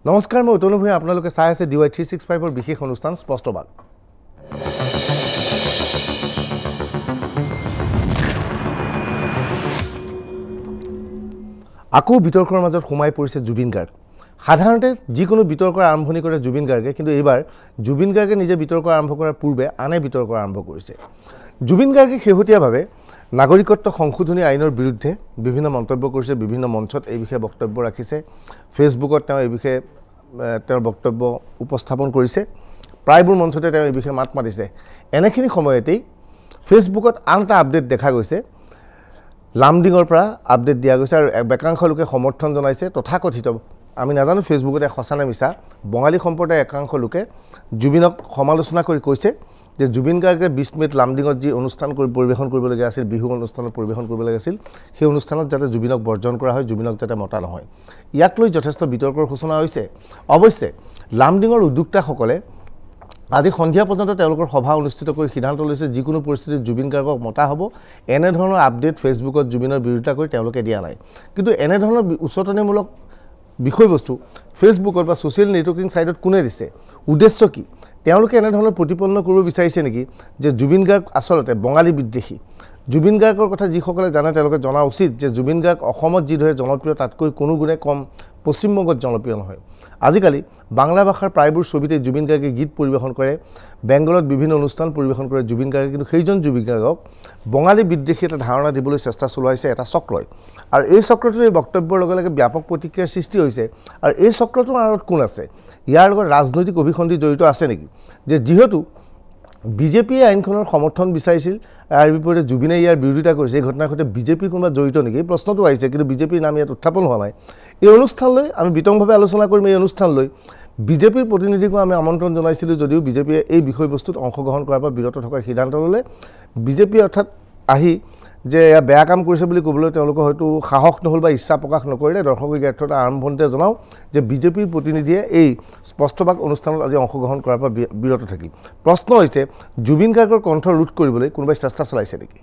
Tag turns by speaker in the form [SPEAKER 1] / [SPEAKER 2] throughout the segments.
[SPEAKER 1] নমস্কাৰ মই উতনু ভূঞা আপোনালোকে চাই আছে DY 365 ৰ বিশেষ অনুষ্ঠান স্পষ্টবাদ আকৌ বিতৰ্কৰ মাজত সোমাই পৰিছে জুবিন গাৰ্গ সাধাৰণতে যিকোনো বিতৰ্কৰ আৰম্ভণি কৰে জুবিন গাৰ্গে কিন্তু এইবাৰ জুবিন গাৰ্গে নিজে বিতৰ্ক আৰম্ভ কৰাৰ পূৰ্বে আনে বিতৰ্ক আৰম্ভ কৰিছে জুবিন গাৰ্গে শেহতীয়াভাৱে নাগৰিকত্ব সংশোধনী আইনৰ বিৰুদ্ধে বিভিন্ন মন্তব্য কৰিছে বিভিন্ন মঞ্চত এই বিষয়ে বক্তব্য ৰাখিছে ফেচবুকত তেওঁ এই বিষয়ে তেওঁৰ বক্তব্য উপস্থাপন কৰিছে প্ৰায়বোৰ মঞ্চতে তেওঁ এই বিষয়ে মাত মাতিছে এনেখিনি সময়তেই ফেচবুকত আনটা আপডেট দেখা গৈছে লামডিঙৰ পৰা আপডেট দিয়া গৈছে আৰু একাংশ লোকে সমৰ্থন জনাইছে তথাকথিত আমি নাজানো ফেচবুকতে খসানে মিছা বঙালী সম্প্ৰদায়ৰ একাংশ লোকে জুবিনক সমালোচনা কৰি কৈছে যে জুবিন গাৰ্গে 20 মিনিট লামডিঙত যি অনুষ্ঠান পৰিবেশন কৰিবলগীয়া আছিল বিহু অনুষ্ঠানত পৰিবেশন কৰিবলগীয়া আছিল সেই অনুষ্ঠানত যাতে জুবিনক বৰ্জন কৰা হয় জুবিনক যাতে মতা নহয় ইয়াক লৈ যথেষ্ট বিতৰ্কৰ সূচনা হৈছে অৱশ্যে লামডিঙৰ উদ্যোক্তাসকলে আজি সন্ধিয়া পৰ্যন্ত তেওঁলোকৰ সভা অনুষ্ঠিত কৰি সিদ্ধান্ত লৈছে যিকোনো পৰিস্থিতিত জুবিন গাৰ্গক মতা হ'ব এনে ধৰণৰ আপডেট ফেচবুকত জুবিনৰ বিৰোধিতা কৰি তেওঁলোকে দিয়া নাই কিন্তু এনে ধৰণৰ উচ্চতনীমূলক বিষয়বস্তু ফেচবুকত বা সোশ্যাল নেটৱৰ্কিং সাইটত কোনে দিছে উদ্দেশ্য কি তেওঁলোকে এনে ধৰণৰ প্ৰতিপন্ন কৰিব বিচাৰিছে নেকি যে জুবিন গাৰ্গ আসলতে বঙালী বিদ্বেষী জুবিন গাৰ্গৰ কথা যিসকলে জানে তেওঁলোকে জনা উচিত যে জুবিন গাৰ্গ অসমত যি ধৰে জনপ্ৰিয় তাতকৈ কোনো গুণে কম পশ্চিমবংগত জনপ্ৰিয় নহয় আজিকালি বাংলা ভাষাৰ প্ৰায়বোৰ ছবিতে জুবিন গাৰ্গে গীত পৰিবেশন কৰে বেংগলত বিভিন্ন অনুষ্ঠান পৰিবেশন কৰে জুবিন গাৰ্গে কিন্তু সেইজন জুবিন গাৰ্গক বঙালী বিদ্বেষী এটা ধাৰণা দিবলৈ চেষ্টা চলাইছে এটা চক্ৰই আৰু এই চক্ৰটোৰ এই বক্তব্যৰ লগে লগে ব্যাপক প্ৰতিক্ৰিয়াৰ সৃষ্টি হৈছে আৰু এই চক্ৰটোৰ আঁৰত কোন আছে ইয়াৰ লগত ৰাজনৈতিক অভিসন্ধি জড়িত আছে নেকি যে যেহেতু বিজেপি আইনখনৰ সমৰ্থন বিচাৰিছিল আৰু বিপৰীতে জুবিনে ইয়াৰ বিৰোধিতা কৰিছে এই ঘটনাৰ সৈতে বিজেপি কোনোবা জড়িত নেকি এই প্ৰশ্নটো আহিছে কিন্তু বিজেপিৰ নাম ইয়াত উত্থাপন হোৱা নাই এই অনুষ্ঠানলৈ আমি বিতংভাৱে আলোচনা কৰিম এই অনুষ্ঠানলৈ বিজেপিৰ প্ৰতিনিধিকো আমি আমন্ত্ৰণ জনাইছিলোঁ যদিও বিজেপিয়ে এই বিষয়বস্তুত অংশগ্ৰহণ কৰাৰ পৰা বিৰত থকাৰ সিদ্ধান্ত ল'লে বিজেপি অৰ্থাৎ আহি যে এয়া বেয়া কাম কৰিছে বুলি ক'বলৈ তেওঁলোকে হয়তো সাহস নহল বা ইচ্ছা প্ৰকাশ নকৰিলে দৰ্শকৰ জ্ঞাততা আৰম্ভণিতে জনাও যে বিজেপিৰ প্ৰতিনিধিয়ে এই স্পষ্টবাক অনুষ্ঠানত আজি অংশগ্ৰহণ কৰাৰ পৰা বিৰত থাকিল প্ৰশ্ন হৈছে জুবিন গাৰ্গৰ কণ্ঠ ৰোধ কৰিবলৈ কোনোবাই চেষ্টা চলাইছে নেকি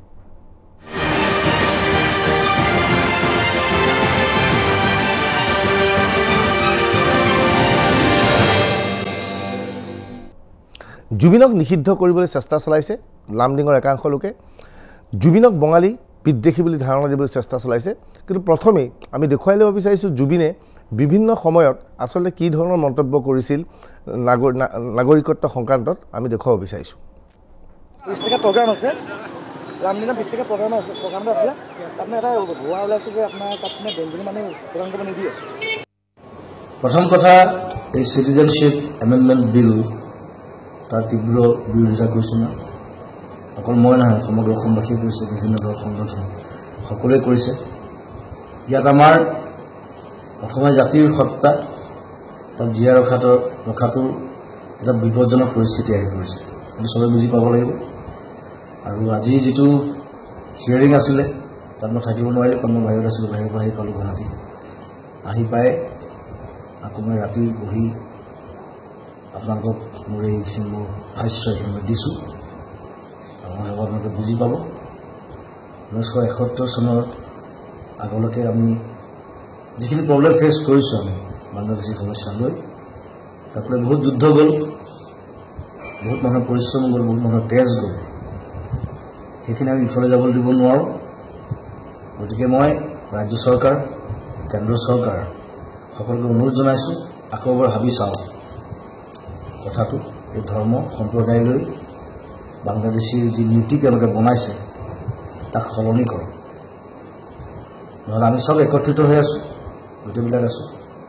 [SPEAKER 1] জুবিনক নিষিদ্ধ কৰিবলৈ চেষ্টা চলাইছে লামডিঙৰ একাংশ লোকে জুবিনক বঙালী বিদ্বেষী বুলি ধাৰণা দিবলৈ চেষ্টা চলাইছে কিন্তু প্ৰথমেই আমি দেখুৱাই ল'ব বিচাৰিছোঁ জুবিনে বিভিন্ন সময়ত আসলে কি ধৰণৰ মন্তব্য কৰিছিল নাগৰিকত্ব সংক্ৰান্তত আমি দেখুৱাব বিচাৰিছোঁ
[SPEAKER 2] 20 টাকা প্ৰগ্ৰাম আছে লামডিঙত 20 টাকা প্ৰগ্ৰাম আছে প্ৰগ্ৰামটো আছে আপুনি এটা ভুৱা ওলাইছে যে আপোনাৰ তাত মানে বেংগলী মানুহ প্ৰগ্ৰাম কৰিব নিদিয়ে
[SPEAKER 3] প্ৰথম কথা এই সিটিজেনশিপ এমেন্ডমেন্ট বিল তাৰ তীব্ৰ বিৰোধিতা কৰিছোঁ না অকল মই নহয় সমগ্ৰ অসমবাসীয়ে কৰিছে বিভিন্ন দল সংগঠন সকলোৱে কৰিছে ইয়াত আমাৰ অসমীয়া জাতিৰ সত্তা তাক জীয়াই ৰখাটোৰ এটা বিপদজনক পৰিস্থিতি আহি পৰিছে সেইটো সবে বুজি পাব লাগিব আৰু আজি যিটো হিয়াৰিং আছিলে তাত মই থাকিব নোৱাৰিলোঁ কাৰণ মই বাহিৰত আছিলোঁ বাহিৰৰ পৰা আহি পালোঁ গুৱাহাটী আহি পাই আকৌ মই ৰাতি বহি আপোনালোকক মোৰ এইখিনি মোৰ ভাষ্য এইখিনি দিছোঁ আৰু মই ভাবোঁ আপোনালোকে বুজি পাব 1971 চনৰ আগলৈকে আমি যিখিনি প্ৰব্লেম ফেচ কৰিছোঁ আমি বাংলাদেশী সমস্যা লৈ তাক লৈ বহুত যুদ্ধ গ'ল বহুত মানুহৰ পৰিশ্ৰম গ'ল বহুত মানুহৰ তেজ গ'ল সেইখিনি আমি ইফালে যাবলৈ দিব নোৱাৰোঁ গতিকে মই ৰাজ্য চৰকাৰ কেন্দ্ৰ চৰকাৰ সকলোকে অনুৰোধ জনাইছোঁ আকৌ এবাৰ ভাবি চাওঁ কথাটো এই ধৰ্ম সম্প্ৰদায় লৈ বাংলাদেশীৰ যি নীতি তেওঁলোকে বনাইছে তাক সলনি কৰক নহ'লে আমি চব একত্ৰিত হৈ আছোঁ গোটেইবিলাক আছোঁ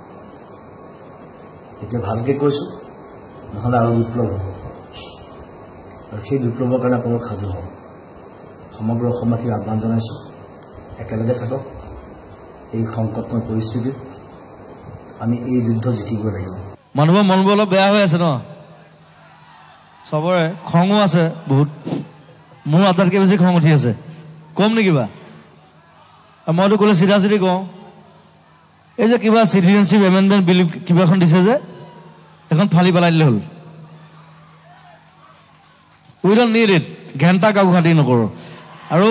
[SPEAKER 3] এতিয়া ভালকৈ কৈছোঁ নহ'লে আৰু বিপ্লৱ হ'ব আৰু সেই বিপ্লৱৰ কাৰণে আপোনালোক সাজু হওক সমগ্ৰ অসমবাসীক আহ্বান জনাইছোঁ একেলগে থাকক এই সংকটময় পৰিস্থিতিত আমি এই যুদ্ধ জিকিব লাগিব
[SPEAKER 4] মানুহৰ মনবোৰ অলপ বেয়া হৈ আছে ন সবৰে খঙো আছে বহুত মোৰ আটাইতকৈ বেছি খং উঠি আছে কম নেকি বা মইতো ক'লে চিধা চিধি কওঁ এই যে কিবা চিটিজেনশ্বিপ এমেণ্ডমেণ্ট বিল কিবা এখন দিছে যে এখন ফালি পেলাই দিলে হ'ল উই ডণ্ট নিড ইট ঘণ্টা কাকো খাতি নকৰোঁ আৰু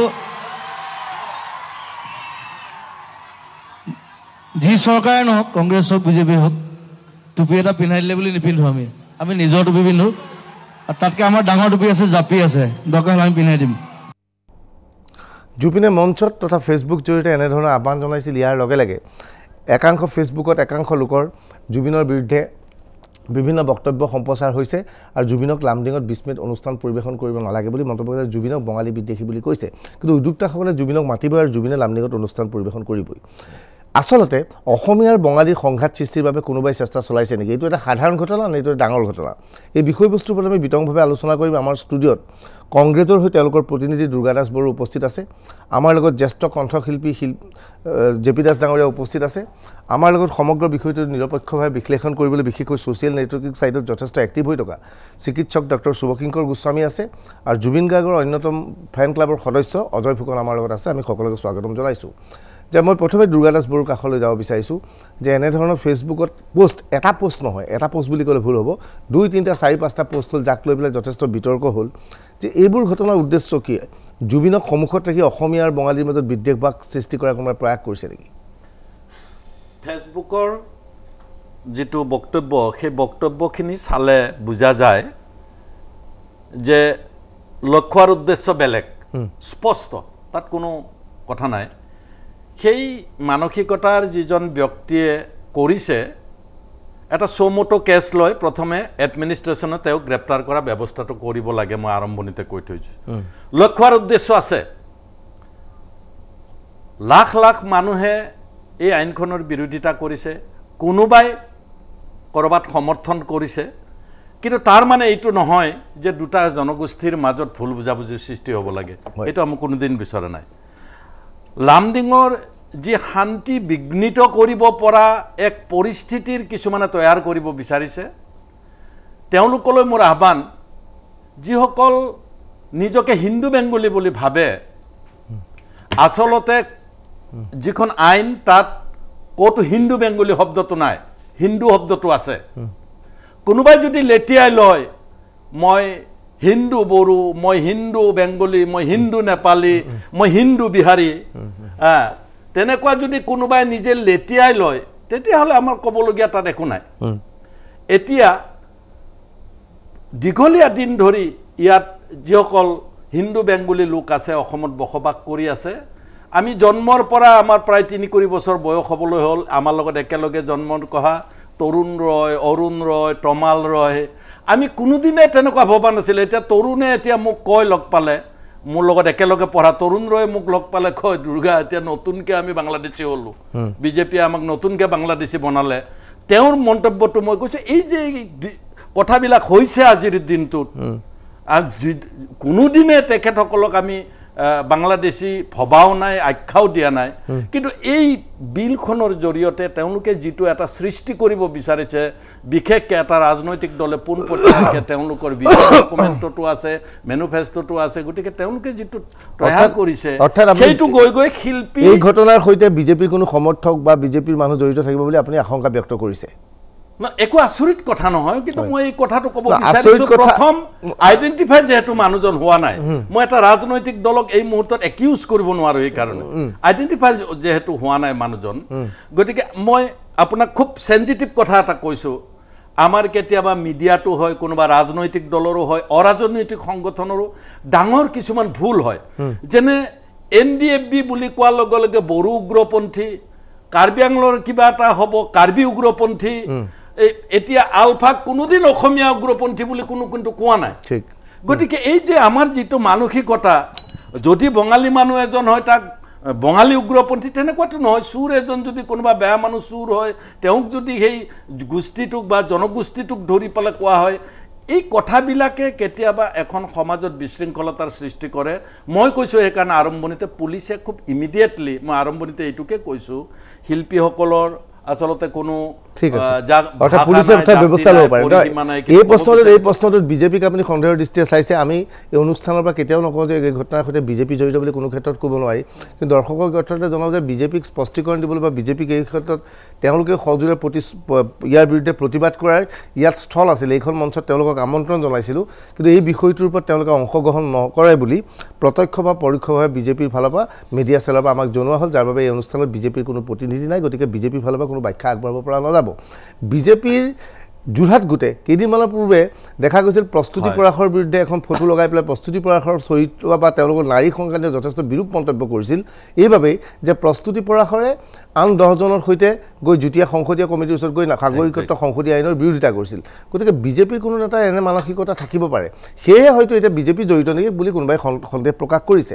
[SPEAKER 4] যি চৰকাৰে নহওক কংগ্ৰেছ হওক বিজেপি হওক টুপি এটা পিন্ধাই দিলে বুলি নিপিন্ধো আমি নিজৰ টুপি পিন্ধো আৰু তাতকৈ আমাৰ ডাঙৰ টুপি আছে জাপি আছে দৰকাৰ হ'লে আমি পিন্ধাই দিম
[SPEAKER 1] জুবিনে মঞ্চত তথা ফেচবুক জৰিয়তে এনেধৰণৰ আহ্বান জনাইছিল ইয়াৰ লগে লগে একাংশ ফেচবুকত একাংশ লোকৰ জুবিনৰ বিৰুদ্ধে বিভিন্ন বক্তব্য সম্প্ৰচাৰ হৈছে আৰু জুবিনক লামডিঙত 20 মিনিট অনুষ্ঠান পৰিৱেশন কৰিব নালাগে বুলি মন্তব্য কৰিছে জুবিনক বঙালী বিদ্বেষী বুলি কৈছে কিন্তু উদ্যোক্তাসকলে জুবিনক মাতিব আৰু জুবিনে লামডিঙত অনুষ্ঠান পৰিৱেশন কৰিবই আসলতে অসমীয়াৰ বঙালীৰ সংঘাত সৃষ্টিৰ বাবে কোনোবাই চেষ্টা চলাইছে নেকি এইটো এটা সাধাৰণ ঘটনা নে এইটো ডাঙৰ ঘটনা এই বিষয়বস্তুৰ ওপৰত আমি বিতংভাৱে আলোচনা কৰিম আমাৰ ষ্টুডিঅ'ত কংগ্ৰেছৰ হৈ তেওঁলোকৰ প্ৰতিনিধি দুৰ্গা দাস বড়ো উপস্থিত আছে আমাৰ লগত জ্যেষ্ঠ কণ্ঠশিল্পী জেপি দাস ডাঙৰীয়া উপস্থিত আছে আমাৰ লগত সমগ্ৰ বিষয়টো নিৰপেক্ষভাৱে বিশ্লেষণ কৰিবলৈ বিশেষকৈ ছ'চিয়েল নেটৱৰ্কিং সাইটত যথেষ্ট এক্টিভ হৈ থকা চিকিৎসক ডক্টৰ শুভকিংকৰ গোস্বামী আছে আৰু জুবিন গাৰ্গৰ অন্যতম ফেন ক্লাবৰ সদস্য অজয় ফুকন আমাৰ লগত আছে আমি সকলোকে স্বাগতম জনাইছোঁ যে মই প্ৰথমে দুৰ্গা দাস বড়োৰ কাষলৈ যাব বিচাৰিছোঁ যে এনেধৰণৰ ফেচবুকত পোষ্ট এটা পোষ্ট নহয় এটা পোষ্ট বুলি ক'লে ভুল হ'ব 2, 3, 4, 5টা পোষ্ট হ'ল যাক লৈ পেলাই যথেষ্ট বিতৰ্ক হ'ল যে এইবোৰ ঘটনাৰ উদ্দেশ্য কি জুবিনক সন্মুখত ৰাখি অসমীয়া আৰু বঙালীৰ মাজত বিদ্বেষবাদ সৃষ্টি কৰাৰ কোনো প্ৰয়াস কৰিছে নেকি
[SPEAKER 5] ফেচবুকৰ যেটো বক্তব্য সেই বক্তব্যখিনি চালে বুজা যায় যে লক্ষ্য আৰু উদ্দেশ্য বেলেগ স্পষ্ট তাত কোনো কথা নাই সেই মানসিকতাৰ যিজন ব্যক্তিয়ে কৰিছে এটা সোমোটো কেছ লয় প্ৰথমে এডমিনিষ্ট্ৰেশ্যনে তেওঁক গ্ৰেপ্তাৰ কৰা ব্যৱস্থাটো কৰিব লাগে মই আৰম্ভণিতে কৈ থৈছোঁ লক্ষ্য আৰু উদ্দেশ্য আছে লাখ লাখ মানুহে এই আইনখনৰ বিৰোধিতা কৰিছে কোনোবাই কৰবাত সমৰ্থন কৰিছে কিন্তু তাৰ মানে এইটো নহয় যে দুটা জনগোষ্ঠীৰ মাজত ভুল বুজাবুজিৰ সৃষ্টি হ'ব লাগে এইটো আমি কোনোদিন বিচৰা নাই লামডিঙৰ যি শান্তি বিঘ্নিত কৰিব পৰা এক পৰিস্থিতিৰ কিছুমানে তৈয়াৰ কৰিব বিচাৰিছে তেওঁলোকলৈ মোৰ আহ্বান যিসকল নিজকে হিন্দু বেংগলী বুলি ভাবে আসলতে যিখন আইন তাত ক'তো হিন্দু বেংগলী শব্দটো নাই হিন্দু শব্দটো আছে কোনোবাই যদি লেটিয়াই লয় মই হিন্দু বড়ো মই হিন্দু বেংগলী মই হিন্দু নেপালী মই হিন্দু বিহাৰী তেনেকুৱা যদি কোনোবাই নিজে লেটিয়াই লয় তেতিয়াহ'লে আমাৰ ক'বলগীয়া তাত একো নাই এতিয়া দীঘলীয়া দিন ধৰি ইয়াত যিসকল হিন্দু বেংগলী লোক আছে অসমত বসবাস কৰি আছে আমি জন্মৰ পৰা আমাৰ প্ৰায় 3-4 বছৰ বয়স হ'বলৈ হ'ল আমাৰ লগত একেলগে জন্মৰ কহা তৰুণ ৰয় অৰুণ ৰয় তমাল ৰয় আমি কোনোদিনে তেনেকুৱা ভবা নাছিল এতিয়া তৰুণে এতিয়া মোক কয় লগ পালে মোৰ লগত একেলগে পঢ়া তৰুণ ৰয় মোক লগ পালে কয় দুৰ্গা এতিয়া নতুনকৈ আমি বাংলাদেশী হ'লোঁ বিজেপি আমাক নতুনকৈ বাংলাদেশী বনালে তেওঁৰ মন্তব্যটো মই কৈছোঁ এই যে কথাবিলাক হৈছে আজিৰ দিনটোত কোনোদিনে তেখেতসকলক আমি বাংলাদেশী ভবাও নাই আখ্যাও দিয়া নাই কিন্তু এই বিলখনৰ জৰিয়তে তেওঁলোকে যিটো এটা সৃষ্টি কৰিব বিচাৰিছে বিশেষকৈ এটা ৰাজনৈতিক দলে পোনপটীয়াকৈ তেওঁলোকৰ ডকুমেণ্টটো আছে মেনুফেষ্টোটো আছে গতিকে তেওঁলোকে যিটো তৈয়াৰ কৰিছে সেইটো গৈ গৈ শিল্পী
[SPEAKER 1] এই ঘটনাৰ সৈতে বিজেপিৰ কোনো সমৰ্থক বা বিজেপিৰ মানুহ জড়িত থাকিব বুলি আপুনি আশংকা ব্যক্ত কৰিছে
[SPEAKER 5] না একো আচৰিত কথা নহয় কিন্তু মই এই কথাটো ক'ব বিচাৰিছোঁ প্ৰথম আইডেন্টিফাই যেহেতু মানুহজন হোৱা নাই মই এটা ৰাজনৈতিক দলক এই মুহূৰ্তত একিউজ কৰিব নোৱাৰো এই কাৰণে আইডেন্টিফাই যেহেতু হোৱা নাই মানুহজন গতিকে মই আপোনাক খুব সেনজিটিভ কথা এটা কৈছোঁ আমাৰ কেতিয়াবা মিডিয়াটো হয় কোনোবা ৰাজনৈতিক দলৰো হয় অৰাজনৈতিক সংগঠনৰো ডাঙৰ কিছুমান ভুল হয় যেনে এনডিএফবি বুলি কোৱাৰ লগে লগে বড়ো উগ্ৰপন্থী কাৰ্বি আংলৰ কিবা এটা হ'ব কাৰ্বি উগ্ৰপন্থী এতিয়া আলফা কোনোদিন অসমীয়া উগ্ৰপন্থী বুলি কোনো কিন্তু কোৱা নাই
[SPEAKER 1] ঠিক
[SPEAKER 5] গতিকে এই যে আমাৰ যিটো মানসিকতা যদি বঙালী মানুহ এজন হয় তাক বঙালী উগ্ৰপন্থী তেনেকুৱাটো নহয় চুৰ এজন যদি কোনোবা বেয়া মানুহ চুৰ হয় তেওঁক যদি সেই গোষ্ঠীটোক বা জনগোষ্ঠীটোক ধৰি পেলাই কোৱা হয় এই কথাবিলাকে কেতিয়াবা এখন সমাজত বিশৃংখলতাৰ সৃষ্টি কৰে মই কৈছোঁ সেইকাৰণে আৰম্ভণিতে পুলিচে খুব ইমিডিয়েটলি মই আৰম্ভণিতে এইটোকে কৈছোঁ শিল্পীসকলৰ আসলতে কোনো
[SPEAKER 1] ঠিক আছে অৰ্থাৎ পুলিচে এটা ব্যৱস্থা ল'ব পাৰে এই প্ৰশ্নটোত বিজেপিক আপুনি সন্দেহৰ দৃষ্টিৰে চাইছে আমি এই অনুষ্ঠানৰ পৰা কেতিয়াও নকওঁ যে এই ঘটনাৰ সৈতে বিজেপি জড়িত বুলি কোনো ক্ষেত্ৰত ক'ব নোৱাৰি কিন্তু দৰ্শকৰ ক্ষেত্ৰতে জনাওঁ যে বিজেপিক স্পষ্টীকৰণ দিবলৈ বা বিজেপিক এই ক্ষেত্ৰত তেওঁলোকে সজোৰে ইয়াৰ বিৰুদ্ধে প্ৰতিবাদ কৰাৰ ইয়াত স্থল আছিল এইখন মঞ্চত তেওঁলোকক আমন্ত্ৰণ জনাইছিলোঁ কিন্তু এই বিষয়টোৰ ওপৰত তেওঁলোকে অংশগ্ৰহণ নকৰে বুলি প্ৰত্যক্ষ বা পৰোক্ষভাৱে বিজেপিৰ ফালৰ পৰা মিডিয়া চেলৰ পৰা আমাক জনোৱা হ'ল যাৰ বাবে এই অনুষ্ঠানত বিজেপিৰ কোনো প্ৰতিনিধি নাই গতিকে বিজেপিৰ ফালৰ পৰা কোনো কোনো ব্যাখ্যা আগবঢ়াব পৰা নাযাব বিজেপিৰ যোৰহাট গোটে কেইদিনমানৰ পূৰ্বে দেখা গৈছিল প্ৰস্তুতি পৰাশৰ বিৰুদ্ধে এখন ফটো লগাই পেলাই প্ৰস্তুতি পৰাশৰ চৰিত্ৰ বা তেওঁলোকৰ নাৰী সংক্ৰান্তীয় যথেষ্ট বিৰূপ মন্তব্য কৰিছিল এইবাবেই যে প্ৰস্তুতি পৰাশৰে আন 10জনৰ সৈতে গৈ যুটীয়া সংসদীয় কমিটিৰ ওচৰত গৈ নাগৰিকত্ব সংশোধনী আইনৰ বিৰোধিতা কৰিছিল গতিকে বিজেপিৰ কোনো নেতাৰ এনে মানসিকতা থাকিব পাৰে সেয়ে হয়তো এতিয়া বিজেপি জড়িত নেকি বুলি কোনোবাই সন্দেহ প্ৰকাশ কৰিছে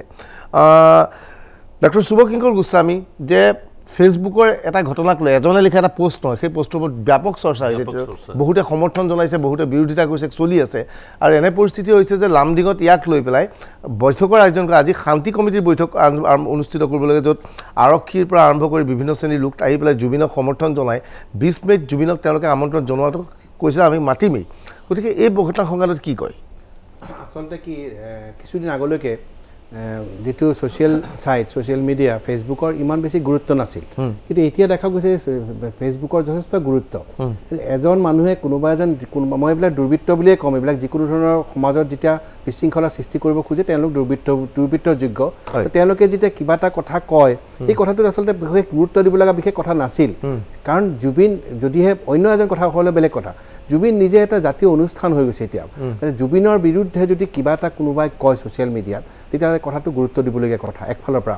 [SPEAKER 1] ডক্টৰ শুভকিংকৰ গোস্বামী যে ফেসবুকৰ এটা ঘটনাক লৈ এজনে লিখা এটা পোষ্ট নহয় সেই পোষ্টৰ ওপৰত ব্যাপক চৰ্চা হৈছে বহুতে সমৰ্থন জনাইছে বহুতে বিৰোধিতা কৰিছে চলি আছে আৰু এনে পৰিস্থিতি হৈছে যে লামডিঙত ইয়াক লৈ পেলাই বৈঠকৰ আয়োজন কৰা আজি শান্তি কমিটিৰ বৈঠক অনুষ্ঠিত কৰিব লাগে য'ত আৰক্ষীৰ পৰা আৰম্ভ কৰি বিভিন্ন শ্ৰেণীৰ লোক আহি পেলাই জুবিনক সমৰ্থন জনাই 20 মে'ত জুবিনক তেওঁলোকে আমন্ত্ৰণ জনোৱাটো কৈছে আমি মাতিমেই গতিকে এই ঘটনা সংক্ৰান্তত কি কয়
[SPEAKER 6] আচলতে কি কিছুদিন আগলৈকে যেটো সোশ্যাল মিডিয়া ফেসবুকৰ ইমান বেছি গুৰুত্ব নাছিল কিন্তু এতিয়া দেখা গৈছে ফেসবুকৰ যথেষ্ট গুৰুত্ব এজন মানুহে কোনোবা এজন মই এইবিলাক দুৰ্বৃত্ত বুলিয়ে কম এইবিলাক যিকোনো ধৰণৰ সমাজত যেতিয়া বিশৃংখলা সৃষ্টি কৰিব খোজে তেওঁলোক দুৰ্বৃত্তৰ যোগ্য তেওঁলোকে যেতিয়া কিবা এটা কথা কয় এই কথাটোত আচলতে বিশেষ গুৰুত্ব দিব লগা বিশেষ কথা নাছিল কাৰণ জুবিন যদিহে অন্য এজন কথা হ'লে বেলেগ কথা জুবিন নিজে এটা জাতীয় অনুষ্ঠান হৈ গৈছে এতিয়া জুবিনৰ বিৰুদ্ধে যদি কিবা এটা কোনোবাই কয় সোশ্যাল মিডিয়াত তেতিয়াহ'লে কথাটো গুৰুত্ব দিবলগীয়া কথা একফালৰ পৰা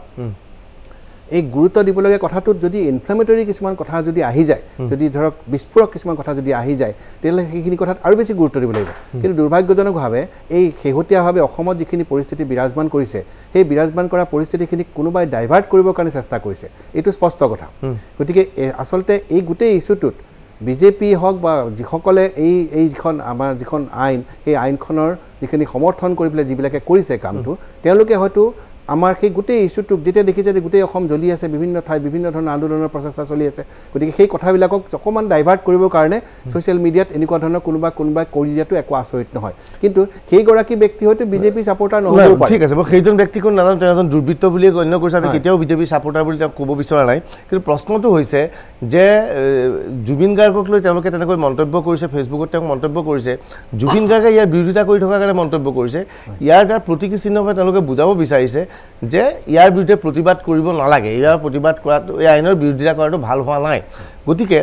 [SPEAKER 6] এই গুৰুত্ব দিবলগীয়া কথাটোত যদি ইনফ্লেমেটৰী কিছুমান কথা যদি আহি যায় যদি ধৰক বিস্ফোৰক কিছুমান কথা যদি আহি যায় তেতিয়াহ'লে সেইখিনি কথাত আৰু বেছি গুৰুত্ব দিব লাগিব কিন্তু দুৰ্ভাগ্যজনকভাৱে এই শেহতীয়াভাৱে অসমত যিখিনি পৰিস্থিতি বিৰাজমান কৰিছে সেই বিৰাজমান কৰা পৰিস্থিতিখিনিক কোনোবাই ডাইভাৰ্ট কৰিবৰ কাৰণে চেষ্টা কৰিছে এইটো স্পষ্ট কথা গতিকে আচলতে এই গোটেই ইছ্যুটোত বিজেপি হওক বা যিসকলে এই যিখন আমাৰ যিখন আইন সেই আইনখনৰ যিখিনি সমৰ্থন কৰি পেলাই যিবিলাকে কৰিছে কামটো তেওঁলোকে হয়তো আমাৰ সেই গোটেই ইছ্যুটোক যেতিয়া দেখিছে যে গোটেই অসম জ্বলি আছে বিভিন্ন ঠাই বিভিন্ন ধৰণৰ আন্দোলনৰ প্ৰচেষ্টা চলি আছে গতিকে সেই কথাবিলাকক অকণমান ডাইভাৰ্ট কৰিবৰ কাৰণে ছ'চিয়েল মিডিয়াত এনেকুৱা ধৰণৰ কোনোবাই কৰি দিয়াটো একো আচৰিত নহয় কিন্তু সেইগৰাকী ব্যক্তি হয়তো বিজেপি ছাপোৰ্টাৰ নহ'ব পাৰে
[SPEAKER 1] ঠিক আছে মই সেইজন ব্যক্তিকো নাজানো তেওঁ এজন দুৰ্বৃত্ত বুলিয়ে গণ্য কৰিছে আমি কেতিয়াও বিজেপি ছাপোৰ্টাৰ বুলি তেওঁক ক'ব বিচৰা নাই কিন্তু প্ৰশ্নটো হৈছে যে জুবিন গাৰ্গক লৈ তেওঁলোকে তেনেকৈ মন্তব্য কৰিছে ফেচবুকত তেওঁক মন্তব্য কৰিছে জুবিন গাৰ্গে ইয়াৰ বিৰোধিতা কৰি থকাৰ কাৰণে মন্তব্য কৰিছে ইয়াৰ দ্বাৰা প্ৰতীকী চিহ্নভাৱে তেওঁলোকে বুজাব বিচাৰিছে যে ইয়াৰ বিৰুদ্ধে প্ৰতিবাদ কৰিব নালাগে ইয়াৰ প্ৰতিবাদ কৰাটো এই আইনৰ বিৰোধিতা কৰাটো ভাল হোৱা নাই গতিকে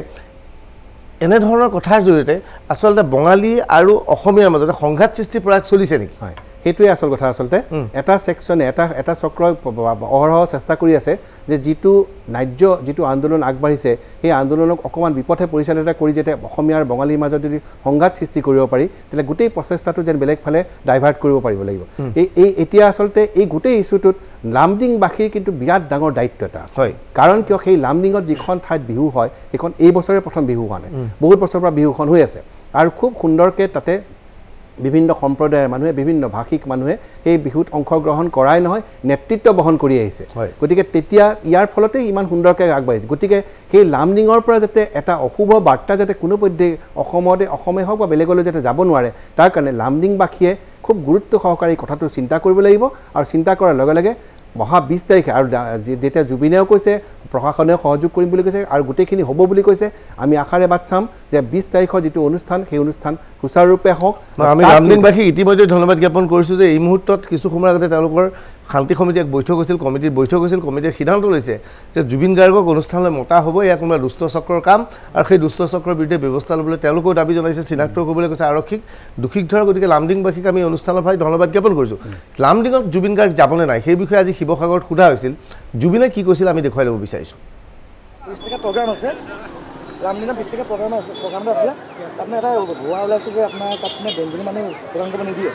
[SPEAKER 1] এনে ধৰণৰ কথাৰ জৰিয়তে আচলতে বঙালী আৰু অসমীয়াৰ মাজতে সংঘাত সৃষ্টি প্ৰয়াস চলিছে নেকি
[SPEAKER 6] হয় সেইটোৱে আচল কথা আচলতে এটা সেকশনে এটা চক্ৰই অহৰহ চেষ্টা কৰি আছে যে যিটো ন্যায্য যিটো আন্দোলন আগবাঢ়িছে সেই আন্দোলনক অকমান বিপথে পৰিচালিত কৰি যেতে অসমীয়া আৰু বঙালীৰ মাজত যদি সংঘাত সৃষ্টি কৰিব পাৰি তেলে গোটেই প্ৰচেষ্টাটো যেন বেলেগ ফালে ডাইভাৰ্ট কৰিব পাৰিব লাগিব এই এতিয়া আচলতে এই গোটেই ইস্যুটোত লামডিংবাসীৰ কিন্তু বিৰাট ডাঙৰ দায়িত্ব এটা আছে কাৰণ কিয় সেই লামডিঙত যিখন ঠাইত বিহু হয় সেইখন এই বছৰে প্ৰথম বিহু হোৱা নাই বহুত বছৰৰ পৰা বিহুখন হৈ আছে আৰু খুব সুন্দৰকৈ তাতে বিভিন্ন সম্প্ৰদায়ৰ মানুহে বিভিন্ন ভাষিক মানুহে এই বিহুত অংশগ্ৰহণ কৰাই নহয় নেতৃত্ব বহন কৰি আহিছে গতিকে তেতিয়া ইয়াৰ ফলতে ইমান সুন্দৰকৈ আগবাঢ়িছে গতিকে সেই লামডিঙৰ পৰা যাতে এটা অশুভ বাৰ্তা যাতে কোনো পধ্যে অসমে হওক বা বেলেগলৈ যাতে যাব নোৱাৰে তাৰ কাৰণে লামডিংবাসীয়ে খুব গুৰুত্ব সহকাৰে কথাটো চিন্তা কৰিব লাগিব আৰু চিন্তা কৰাৰ লগে লগে মহা 20 তাৰিখে আৰু যেতিয়া জুবিনেও কৈছে প্ৰশাসনেও সহযোগ কৰিম বুলি কৈছে আৰু গোটেইখিনি হ'ব বুলি কৈছে আমি আশাৰে বাট চাম যে 20 তাৰিখৰ যিটো অনুষ্ঠান সেই অনুষ্ঠান সুচাৰুৰূপে হওক
[SPEAKER 1] আমি লামডিংবাসী ইতিমধ্যে ধন্যবাদ জ্ঞাপন কৰিছোঁ যে এই মুহূৰ্তত কিছু সময়ৰ আগতে তেওঁলোকৰ শান্তি সমিতি এক বৈঠক হৈছিল কমিটিৰ সিদ্ধান্ত লৈছে যে জুবিন গাৰ্গক অনুষ্ঠানলৈ মতা হ'ব এয়া কোনোবা দুষ্ট চক্ৰৰ কাম আৰু সেই দুষ্ট চক্ৰৰ বিৰুদ্ধে ব্যৱস্থা ল'বলৈ তেওঁলোকেও দাবী জনাইছে চিনাক্ত কৰিবলৈ কৈছে আৰক্ষীক দোষীক ধৰা গতিকে লামডিংবাসীক আমি অনুষ্ঠানৰ ভাই ধন্যবাদ জ্ঞাপন কৰিছোঁ লামডিঙত জুবিন গাৰ্গ যাবনে নাই সেই বিষয়ে আজি শিৱসাগৰত সোধা হৈছিল জুবিনে কি কৈছিল আমি দেখুৱাই ল'ব বিচাৰিছোঁ
[SPEAKER 2] 20 টাকা প্ৰগ্ৰাম আছে লামডিঙত 20 টাকা প্ৰগ্ৰাম আছিলে আপোনাৰ এটা ভুৱা ওলাইছে যে আপোনাৰ তাত মানে বেংগলী মানুহে প্ৰগ্ৰাম কৰিব নিদিয়ে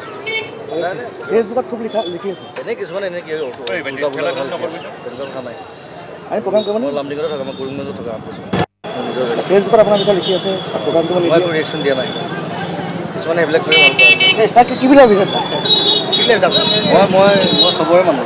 [SPEAKER 2] ফেচবুকত খুব লিখি আছে
[SPEAKER 4] এনে কিছুমান এনে কি তেনেকুৱা কথা নাই
[SPEAKER 2] আমি প্ৰগ্ৰাম কৰিব
[SPEAKER 4] মই লামডিঙত থকা মই কৰিমগঞ্জত থকা
[SPEAKER 2] ফেচবুকত আপোনাৰ বিষয়ে লিখি আছে প্ৰগ্ৰাম কৰিব
[SPEAKER 4] মই একো ৰিয়েকশ্যন দিয়া নাই কিছুমানে এইবিলাক কৰি ভাল পায়
[SPEAKER 2] তাকে কি বুলি ভাবিছে
[SPEAKER 4] মই চবৰে মানুহ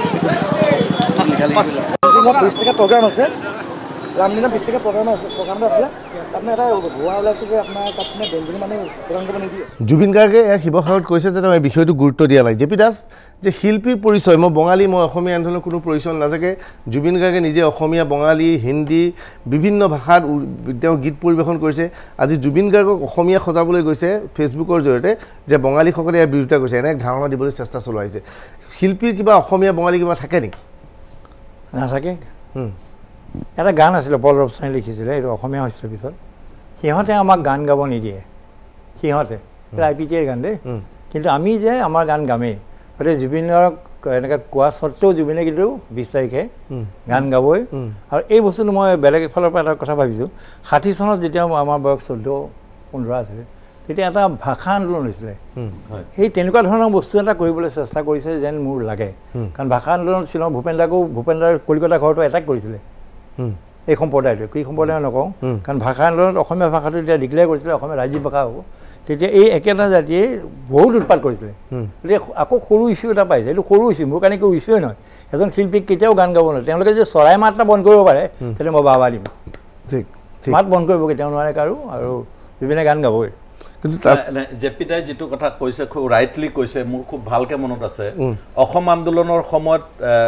[SPEAKER 2] 20 টাকা প্ৰগ্ৰাম আছে লামডিঙত 20 টাকা প্ৰগ্ৰাম আছিলে আপোনাৰ এটা ভুৱা ওলাইছে যে আপোনাৰ তাত মানে বেংগলী মানুহে প্ৰগ্ৰাম কৰিব নিদিয়ে
[SPEAKER 1] জুবিন গাৰ্গে শিৱসাগৰত কৈছে যে তেওঁ এই বিষয়টো গুৰুত্ব দিয়া নাই জেপি দাস যে শিল্পীৰ পৰিচয় মই বঙালী মই অসমীয়া আন্দোলনৰ কোনো পৰিচয় নাথাকে জুবিন গাৰ্গে নিজে অসমীয়া বঙালী হিন্দী বিভিন্ন ভাষাত তেওঁ গীত পৰিৱেশন কৰিছে আজি জুবিন গাৰ্গক অসমীয়া সজাবলৈ গৈছে ফেচবুকৰ জৰিয়তে যে বঙালীসকলে ইয়াৰ বিৰোধিতা কৰিছে এনে ধাৰণা দিবলৈ চেষ্টা চলাইছে শিল্পীৰ কিবা অসমীয়া বঙালী কিবা থাকে নেকি
[SPEAKER 7] নাথাকে এটা গান আছিলে বলৰূপ স্বামী লিখিছিলে, এইটো অসমীয়া হৈছিলে পিছত। সিহঁতে আমাক গান গাব নিদিয়ে, সিহঁতে IPTৰ গান দেই, কিন্তু আমি যে আমাৰ গান গামেই। গতিকে জুবিনক এনেকৈ কোৱা স্বত্তেও জুবিনে কিন্তু 20 তাৰিখে গান গাবই। আৰু এই বস্তুটো মই বেলেগ ফালৰ পৰা এটা কথা ভাবিছোঁ, 60 চনত যেতিয়া আমাৰ বয়স 14-15 আছিলে, তেতিয়া এটা ভাষা আন্দোলন হৈছিলে। সেই তেনেকুৱা ধৰণৰ বস্তু এটা কৰিবলৈ চেষ্টা কৰিছে যেন মোৰ লাগে, কাৰণ ভাষা আন্দোলন শ্বিলং ভূপেন্দ্ৰৰ কলিকতা ঘৰটো এটাক কৰিছিলে এই সম্প্ৰদায়টো। কি সম্প্ৰদায় নকওঁ, কাৰণ ভাষা আন্দোলনত অসমীয়া ভাষাটো যেতিয়া ডিক্লেয়াৰ কৰিছিলে অসমীয়া ৰাজ্যিক ভাষা হ'ব, তেতিয়া এই একেটা জাতিয়ে বহুত উৎপাত কৰিছিলে। গতিকে আকৌ সৰু ইছ্যু এটা পাইছে, এইটো সৰু ইছ্যু, মোৰ কাৰণে একো ইছ্যুৱে নহয়। এজন শিল্পীক কেতিয়াও গান গাব নোৱাৰে, তেওঁলোকে যদি চৰাই মাত এটা বন্ধ কৰিব পাৰে তেতিয়া মই বাবা দিম।
[SPEAKER 1] ঠিক
[SPEAKER 7] মাত বন্ধ কৰিব কেতিয়াও নোৱাৰে কাৰো, আৰু জুবিনে গান গাবই।
[SPEAKER 1] কিন্তু
[SPEAKER 5] জেপি দাই যিটো কথা কৈছে খুব ৰাইটলি কৈছে, মোৰ খুব ভালকৈ মনত আছে। অসম আন্দোলনৰ সময়ত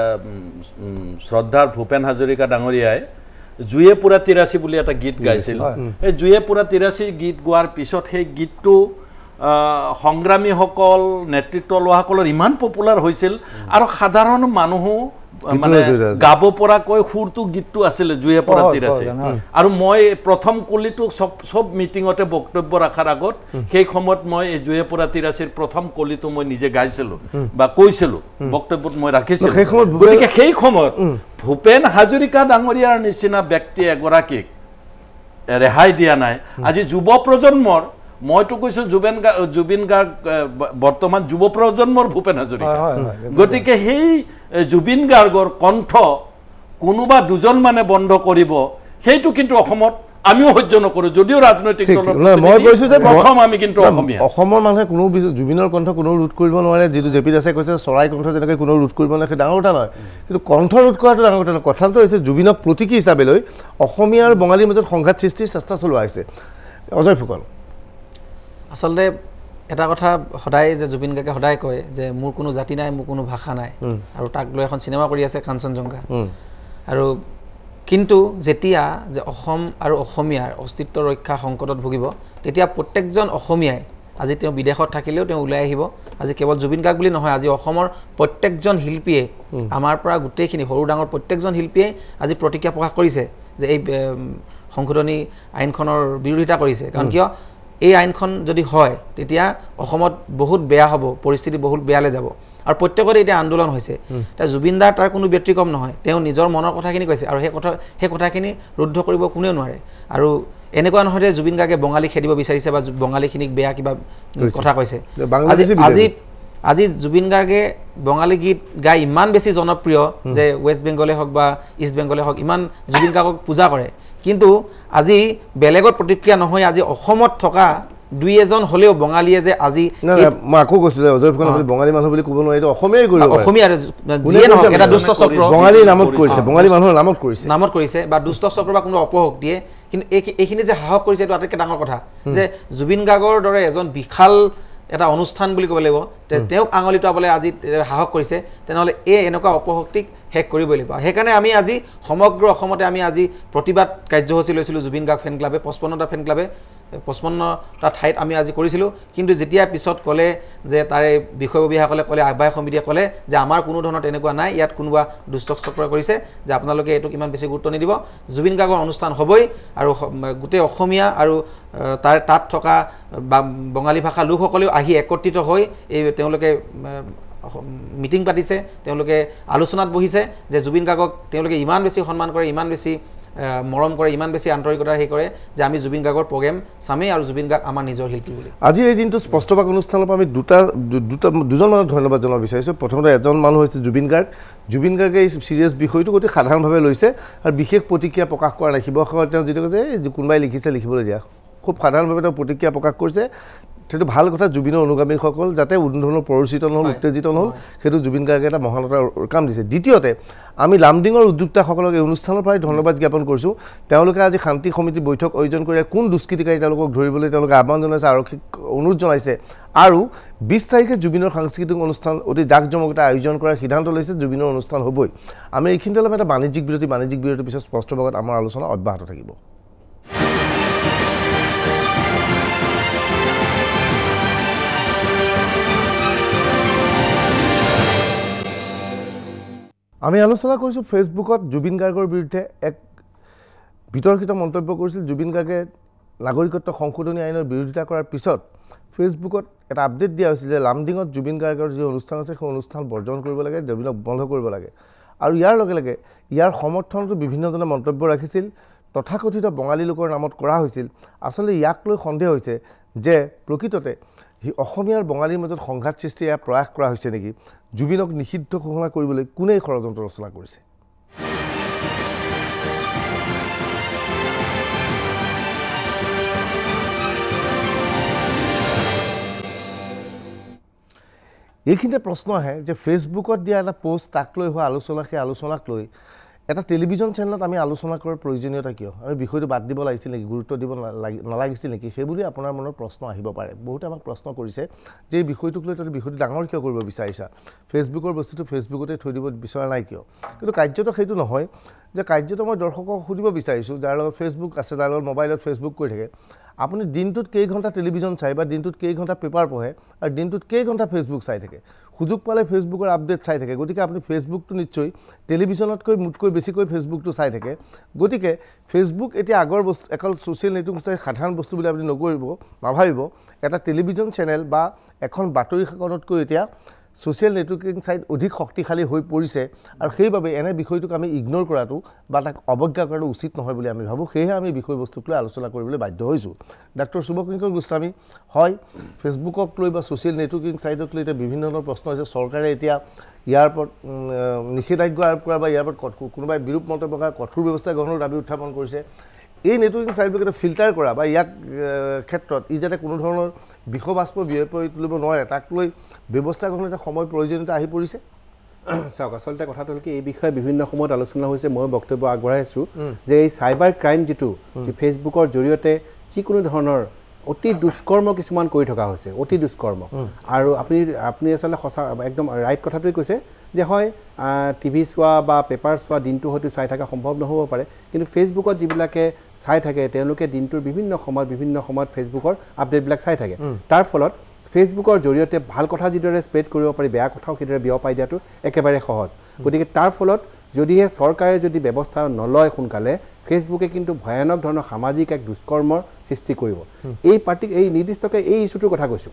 [SPEAKER 5] শ্ৰদ্ধাৰ ভূপেন হাজৰিকা ডাঙৰীয়াই জুয়ে পুৰা 83 বুলি এটা গীত গাইছিল। এই জুয়ে পুৰা 83 গীত গোৱাৰ পিছত সেই গীতটো সংগ্ৰামীসকল, নেতৃত্ব লোৱাসকলৰ ইমান পপুলাৰ হৈছিল, আৰু সাধাৰণ মানুহো মানে গাব পৰাকৈ সুৰটো গীতটো আছিলে জুয়ে পুৰা 83। আৰু মই প্ৰথম কলিটো চব মিটিঙতে বক্তব্য ৰখাৰ আগত সেই সময়ত মই এই জুয়ে পুৰা 83ৰ প্ৰথম কলিটো মই নিজে গাইছিলোঁ বা কৈছিলোঁ, বক্তব্যত মই ৰাখিছিলোঁ। গতিকে সেই সময়ত ভূপেন হাজৰিকা ডাঙৰীয়াৰ নিচিনা ব্যক্তি এগৰাকীক ৰেহাই দিয়া নাই। আজি যুৱ প্ৰজন্মৰ, মইতো কৈছোঁ জুবিন গাৰ্গ বৰ্তমান যুৱ প্ৰজন্মৰ ভূপেন হাজৰিকা। গতিকে সেই জুবিন গাৰ্গৰ কণ্ঠ কোনোবা দুজন মানে বন্ধ কৰিব, সেইটো কিন্তু অসমত আমিও সহ্য নকৰোঁ, যদিও ৰাজনৈতিক দলৰ
[SPEAKER 1] মই কৈছোঁ যে
[SPEAKER 5] প্ৰথম আমি কিন্তু
[SPEAKER 1] অসমৰ মানুহে কোনো জুবিনৰ কণ্ঠ কোনো ৰোধ কৰিব নোৱাৰে। যিটো জেপি দাসে কৈছে চৰাই কণ্ঠ যেনেকৈ কোনো ৰোধ কৰিব নোৱাৰে, সেই ডাঙৰ কথা নহয়। কিন্তু কণ্ঠ ৰোধ কৰাটো ডাঙৰ কথা নহয়। কথাটো হৈছে জুবিনক প্ৰতীকী হিচাপে লৈ অসমীয়া আৰু বঙালীৰ মাজত সংঘাত সৃষ্টিৰ চেষ্টা চলোৱা হৈছে। অজয় ফুকন,
[SPEAKER 8] আচলতে এটা কথা সদায় যে জুবিন গাৰ্গে সদায় কয় যে মোৰ কোনো জাতি নাই, মোৰ কোনো ভাষা নাই, আৰু তাক লৈ এখন চিনেমা কৰি আছে কাঞ্চনজংঘা। আৰু কিন্তু যেতিয়া যে অসম আৰু অসমীয়াৰ অস্তিত্ব ৰক্ষা সংকটত ভুগিব, তেতিয়া প্ৰত্যেকজন অসমীয়াই, আজি তেওঁ বিদেশত থাকিলেও তেওঁ ওলাই আহিব। আজি কেৱল জুবিন গাৰ্গ বুলি নহয়, আজি অসমৰ প্ৰত্যেকজন শিল্পীয়ে, আমাৰ পৰা গোটেইখিনি সৰু ডাঙৰ প্ৰত্যেকজন শিল্পীয়ে আজি প্ৰতিক্ৰিয়া প্ৰকাশ কৰিছে যে এই সংশোধনী আইনখনৰ বিৰোধিতা কৰিছে। কাৰণ কিয়, এই আইনখন যদি হয় তেতিয়া অসমত বহুত বেয়া হ'ব, পৰিস্থিতি বহুত বেয়ালৈ যাব। আৰু প্ৰত্যেকতে এতিয়া আন্দোলন হৈছে। এতিয়া জুবিন দাৰ তাৰ কোনো ব্যতিক্ৰম নহয়, তেওঁ নিজৰ মনৰ কথাখিনি কৈছে, আৰু সেই কথাখিনি ৰুদ্ধ কৰিব কোনেও নোৱাৰে। আৰু এনেকুৱা নহয় যে জুবিন গাৰ্গে বঙালী খেদিব বিচাৰিছে বা বঙালীখিনিক বেয়া কিবা কথা কৈছে। আজি জুবিন গাৰ্গে বঙালী গীত গাই ইমান বেছি জনপ্ৰিয় যে ৱেষ্ট বেংগলে হওক বা ইষ্ট বেংগলে হওক ইমান জুবিন গাৰ্গক পূজা কৰে, কিন্তু আজি বেলেগত প্ৰতিক্ৰিয়া নহয়। আজি অসমত থকা দুই এজন হলেও বঙালীয়ে যে আজি
[SPEAKER 1] মই আকৌ কৈছোঁ যে অজয় ফুকন আপুনি বঙালী মানুহ বুলি ক'ব নোৱাৰে, এইটো অসমীয়াই কৰিব পাৰে।
[SPEAKER 8] অসমীয়া যিয়ে নহওক এটা দুষ্ট চক্ৰ
[SPEAKER 1] বঙালী নামত কৰিছে, বঙালী মানুহৰ নামত কৰিছে
[SPEAKER 8] বা দুষ্ট চক্ৰ বা কোনো অপশক্তিয়ে। কিন্তু এইখিনি যে সাহস কৰিছে এইটো আটাইতকৈ ডাঙৰ কথা, যে জুবিন গাৰ্গৰ দৰে এজন বিশাল এটা অনুষ্ঠান বুলি ক'ব লাগিব, তেওঁক আঙুলি টুৱাবলৈ আজি সাহস কৰিছে, তেনেহ'লে এনেকুৱা অপশক্তিক শেষ কৰিবই লাগিব। সেইকাৰণে আমি আজি সমগ্ৰ অসমতে আমি আজি প্ৰতিবাদ কাৰ্যসূচী লৈছিলোঁ। জুবিন গাৰ্গ ফেন ক্লাবে 55টা ফেন ক্লাবে 55টা ঠাইত আমি আজি কৰিছিলোঁ। কিন্তু যেতিয়া পিছত ক'লে যে তাৰে বিষয়ববীয়াসকলে ক'লে, আহ্বায়ক সমিতিয়ে ক'লে যে আমাৰ কোনো ধৰণৰ তেনেকুৱা নাই, ইয়াত কোনোবা দুষ্ট চক্ৰই কৰিছে, যে আপোনালোকে এইটোক ইমান বেছি গুৰুত্ব নিদিব, জুবিন গাৰ্গৰ অনুষ্ঠান হ'বই, আৰু গোটেই অসমীয়া আৰু তাত থকা বঙালী ভাষা লোকসকলেও আহি একত্ৰিত হৈ তেওঁলোকে মিটিং পাতিছে, তেওঁলোকে আলোচনাত বহিছে যে জুবিন গাৰ্গক তেওঁলোকে ইমান বেছি সন্মান কৰে, ইমান বেছি মৰম কৰে, ইমান বেছি আন্তৰিকতাৰ হেৰি কৰে যে আমি জুবিন গাৰ্গৰ প্ৰগ্ৰেম চামেই, আৰু জুবিন গাৰ্গ আমাৰ নিজৰ শিল্পী বুলি।
[SPEAKER 1] আজিৰ এই দিনটো স্পষ্টবাক অনুষ্ঠানৰ পৰা আমি দুজন মানুহক ধন্যবাদ জনাব বিচাৰিছোঁ। প্ৰথমতে এজন মানুহ হৈছে জুবিন গাৰ্গ। জুবিন গাৰ্গে এই চিৰিয়াছ বিষয়টো অতি সাধাৰণভাৱে লৈছে আৰু বিশেষ প্ৰতিক্ৰিয়া প্ৰকাশ কৰা নাই। শিৱসাগৰত তেওঁ যিটো কৈছে কোনোবাই লিখিছে লিখিবলৈ দিয়া, খুব সাধাৰণভাৱে তেওঁ প্ৰতিক্ৰিয়া প্ৰকাশ কৰিছে। সেইটো ভাল কথা। জুবিনৰ অনুগামীসকল যাতে কোনো ধৰণৰ প্ৰৰোচিত নহ'ল, উত্তেজিত নহ'ল, সেইটো জুবিন গাৰ্গে এটা মহানতাৰ কাম দিছে। দ্বিতীয়তে আমি লামডিঙৰ উদ্যোক্তাসকলক এই অনুষ্ঠানৰ পৰাই ধন্যবাদ জ্ঞাপন কৰিছোঁ। তেওঁলোকে আজি শান্তি সমিতি বৈঠক আয়োজন কৰি কোন দুষ্কৃতিকাৰী তেওঁলোকক ধৰিবলৈ তেওঁলোকে আহ্বান জনাইছে, আৰক্ষীক অনুৰোধ জনাইছে, আৰু 20 তাৰিখে জুবিনৰ সাংস্কৃতিক অনুষ্ঠান অতি জাকজমকতা আয়োজন কৰাৰ সিদ্ধান্ত লৈছে। জুবিনৰ অনুষ্ঠান হ'বই। আমি এইখিনিতে অলপ এটা বাণিজ্যিক বিৰতিৰ পিছত স্পষ্টভাগত আমাৰ আলোচনা অব্যাহত থাকিব। আমি আলোচনা কৰিছোঁ ফেচবুকত জুবিন গাৰ্গৰ বিৰুদ্ধে এক বিতৰ্কিত মন্তব্য কৰিছিল জুবিন গাৰ্গে নাগৰিকত্ব সংশোধনী আইনৰ বিৰোধিতা কৰাৰ পিছত ফেচবুকত এটা আপডেট দিয়া হৈছিল যে লামডিঙত জুবিন গাৰ্গৰ যি অনুষ্ঠান আছে সেই অনুষ্ঠান বৰ্জন কৰিব লাগে, জুবিনক বন্ধ কৰিব লাগে। আৰু ইয়াৰ লগে লগে ইয়াৰ সমৰ্থনতো বিভিন্নজনে মন্তব্য ৰাখিছিল। তথাকথিত বঙালী লোকৰ নামত কৰা হৈছিল। আচলতে ইয়াক লৈ সন্দেহ হৈছে যে প্ৰকৃততে অসমীয়াৰ বঙালীৰ মাজত সংঘাত সৃষ্টি ইয়াৰ প্ৰয়াস কৰা হৈছে নেকি? জুবিনক নিষিদ্ধ ঘোষণা কৰিবলৈ কোনে ষড়যন্ত্ৰ ৰচনা কৰিছে? এইখিনিতে প্ৰশ্ন আহে যে ফেচবুকত দিয়া এটা পোষ্ট তাক লৈ হোৱা আলোচনা, সেই আলোচনাক লৈ এটা টেলিভিজন চেনেলত আমি আলোচনা কৰাৰ প্ৰয়োজনীয়তা কিয়? আমি বিষয়টো বাদ দিব লাগিছিল নেকি? গুৰুত্ব দিব নালাগিছিল নেকি? সেইবুলি আপোনাৰ মনত প্ৰশ্ন আহিব পাৰে। বহুতে আমাক প্ৰশ্ন কৰিছে যে এই বিষয়টোক লৈ তই বিষয়টো ডাঙৰ কিয় কৰিব বিচাৰিছা? ফেচবুকৰ বস্তুটো ফেচবুকতে থৈ দিব বিচৰা নাই কিয়? কিন্তু কাৰ্যত সেইটো নহয়। যে কাৰ্যত মই দৰ্শকক সুধিব বিচাৰিছোঁ, যাৰ লগত ফেচবুক আছে, যাৰ লগত মোবাইলত ফেচবুক কৰি থাকে, আপুনি দিনটোত কেইঘণ্টা টেলিভিজন চাই বা দিনটোত কেইঘণ্টা পেপাৰ পঢ়ে আৰু দিনটোত কেইঘণ্টা ফেচবুক চাই থাকে? সুযোগ পালে ফেচবুকৰ আপডেট চাই থাকে। গতিকে আপুনি ফেচবুকটো নিশ্চয় টেলিভিছনতকৈ মোতকৈ বেছিকৈ ফেচবুকটো চাই থাকে। গতিকে ফেচবুক এতিয়া আগৰ বস্তু অকল ছ'চিয়েল নেটৱৰ্ক চাই সাধাৰণ বস্তু বুলি আপুনি নাভাবিব। এটা টেলিভিজন চেনেল বা এখন বাতৰি কাকততকৈ এতিয়া ছ'চিয়েল নেটৱৰ্কিং ছাইট অধিক শক্তিশালী হৈ পৰিছে আৰু সেইবাবে এনে বিষয়টোক আমি ইগন'ৰ কৰাটো বা তাক অৱজ্ঞা কৰাটো উচিত নহয় বুলি আমি ভাবোঁ। সেয়েহে আমি বিষয়বস্তুক লৈ আলোচনা কৰিবলৈ বাধ্য হৈছোঁ। ডাক্তৰ শুভকিংকৰ গোস্বামী, হয় ফেচবুকক লৈ বা ছ'চিয়েল নেটৱৰ্কিং ছাইটক লৈ এতিয়া বিভিন্ন ধৰণৰ প্ৰশ্ন হৈছে। চৰকাৰে এতিয়া ইয়াৰ ওপৰত নিষেধাজ্ঞা আৰোপ কৰা বা ইয়াৰ ওপৰত কোনোবাই বিৰূপ মন্তব্য কৰা কঠোৰ ব্যৱস্থা গ্ৰহণৰ দাবী উত্থাপন কৰিছে। এই নেটৱৰ্কিং ছাইটবিলাক ফিল্টাৰ কৰা বা ইয়াক ক্ষেত্ৰত ই যাতে কোনো ধৰণৰ বিষবাষ্প বিয়পাই তুলিব নোৱাৰে তাক লৈ ব্যৱস্থা গ্ৰহণৰ এটা সময় প্ৰয়োজনীয়তা আহি পৰিছে।
[SPEAKER 6] চাওক, আচলতে কথাটো হ'ল কি এই বিষয়ে বিভিন্ন সময়ত আলোচনা হৈছে। মই বক্তব্য আগবঢ়াইছোঁ যে এই চাইবাৰ ক্ৰাইম যিটো ফেচবুকৰ জৰিয়তে যিকোনো ধৰণৰ অতি দুষ্কৰ্ম কিছুমান কৰি থকা হৈছে, অতি দুষ্কৰ্ম। আৰু আপুনি আচলতে সঁচা একদম ৰাইট কথাটোৱে কৈছে যে হয় টিভি চোৱা বা পেপাৰ চোৱা দিনটো হয়তো চাই থকা সম্ভৱ নহ'ব পাৰে, কিন্তু ফেচবুকত যিবিলাকে চাই থাকে তেওঁলোকে দিনটোৰ বিভিন্ন সময়ত ফেচবুকৰ আপডেটবিলাক চাই থাকে। তাৰ ফলত ফেচবুকৰ জৰিয়তে ভাল কথা যিদৰে স্প্ৰেড কৰিব পাৰি, বেয়া কথাও সেইদৰে বিয়পাই দিয়াটো একেবাৰে সহজ। গতিকে তাৰ ফলত যদিহে চৰকাৰে যদি ব্যৱস্থা নলয় সোনকালে, ফেচবুকে কিন্তু ভয়ানক ধৰণৰ সামাজিক এক দুষ্কৰ্মৰ সৃষ্টি কৰিব। এই নিৰ্দিষ্টকৈ এই ইছ্যুটোৰ কথা কৈছোঁ।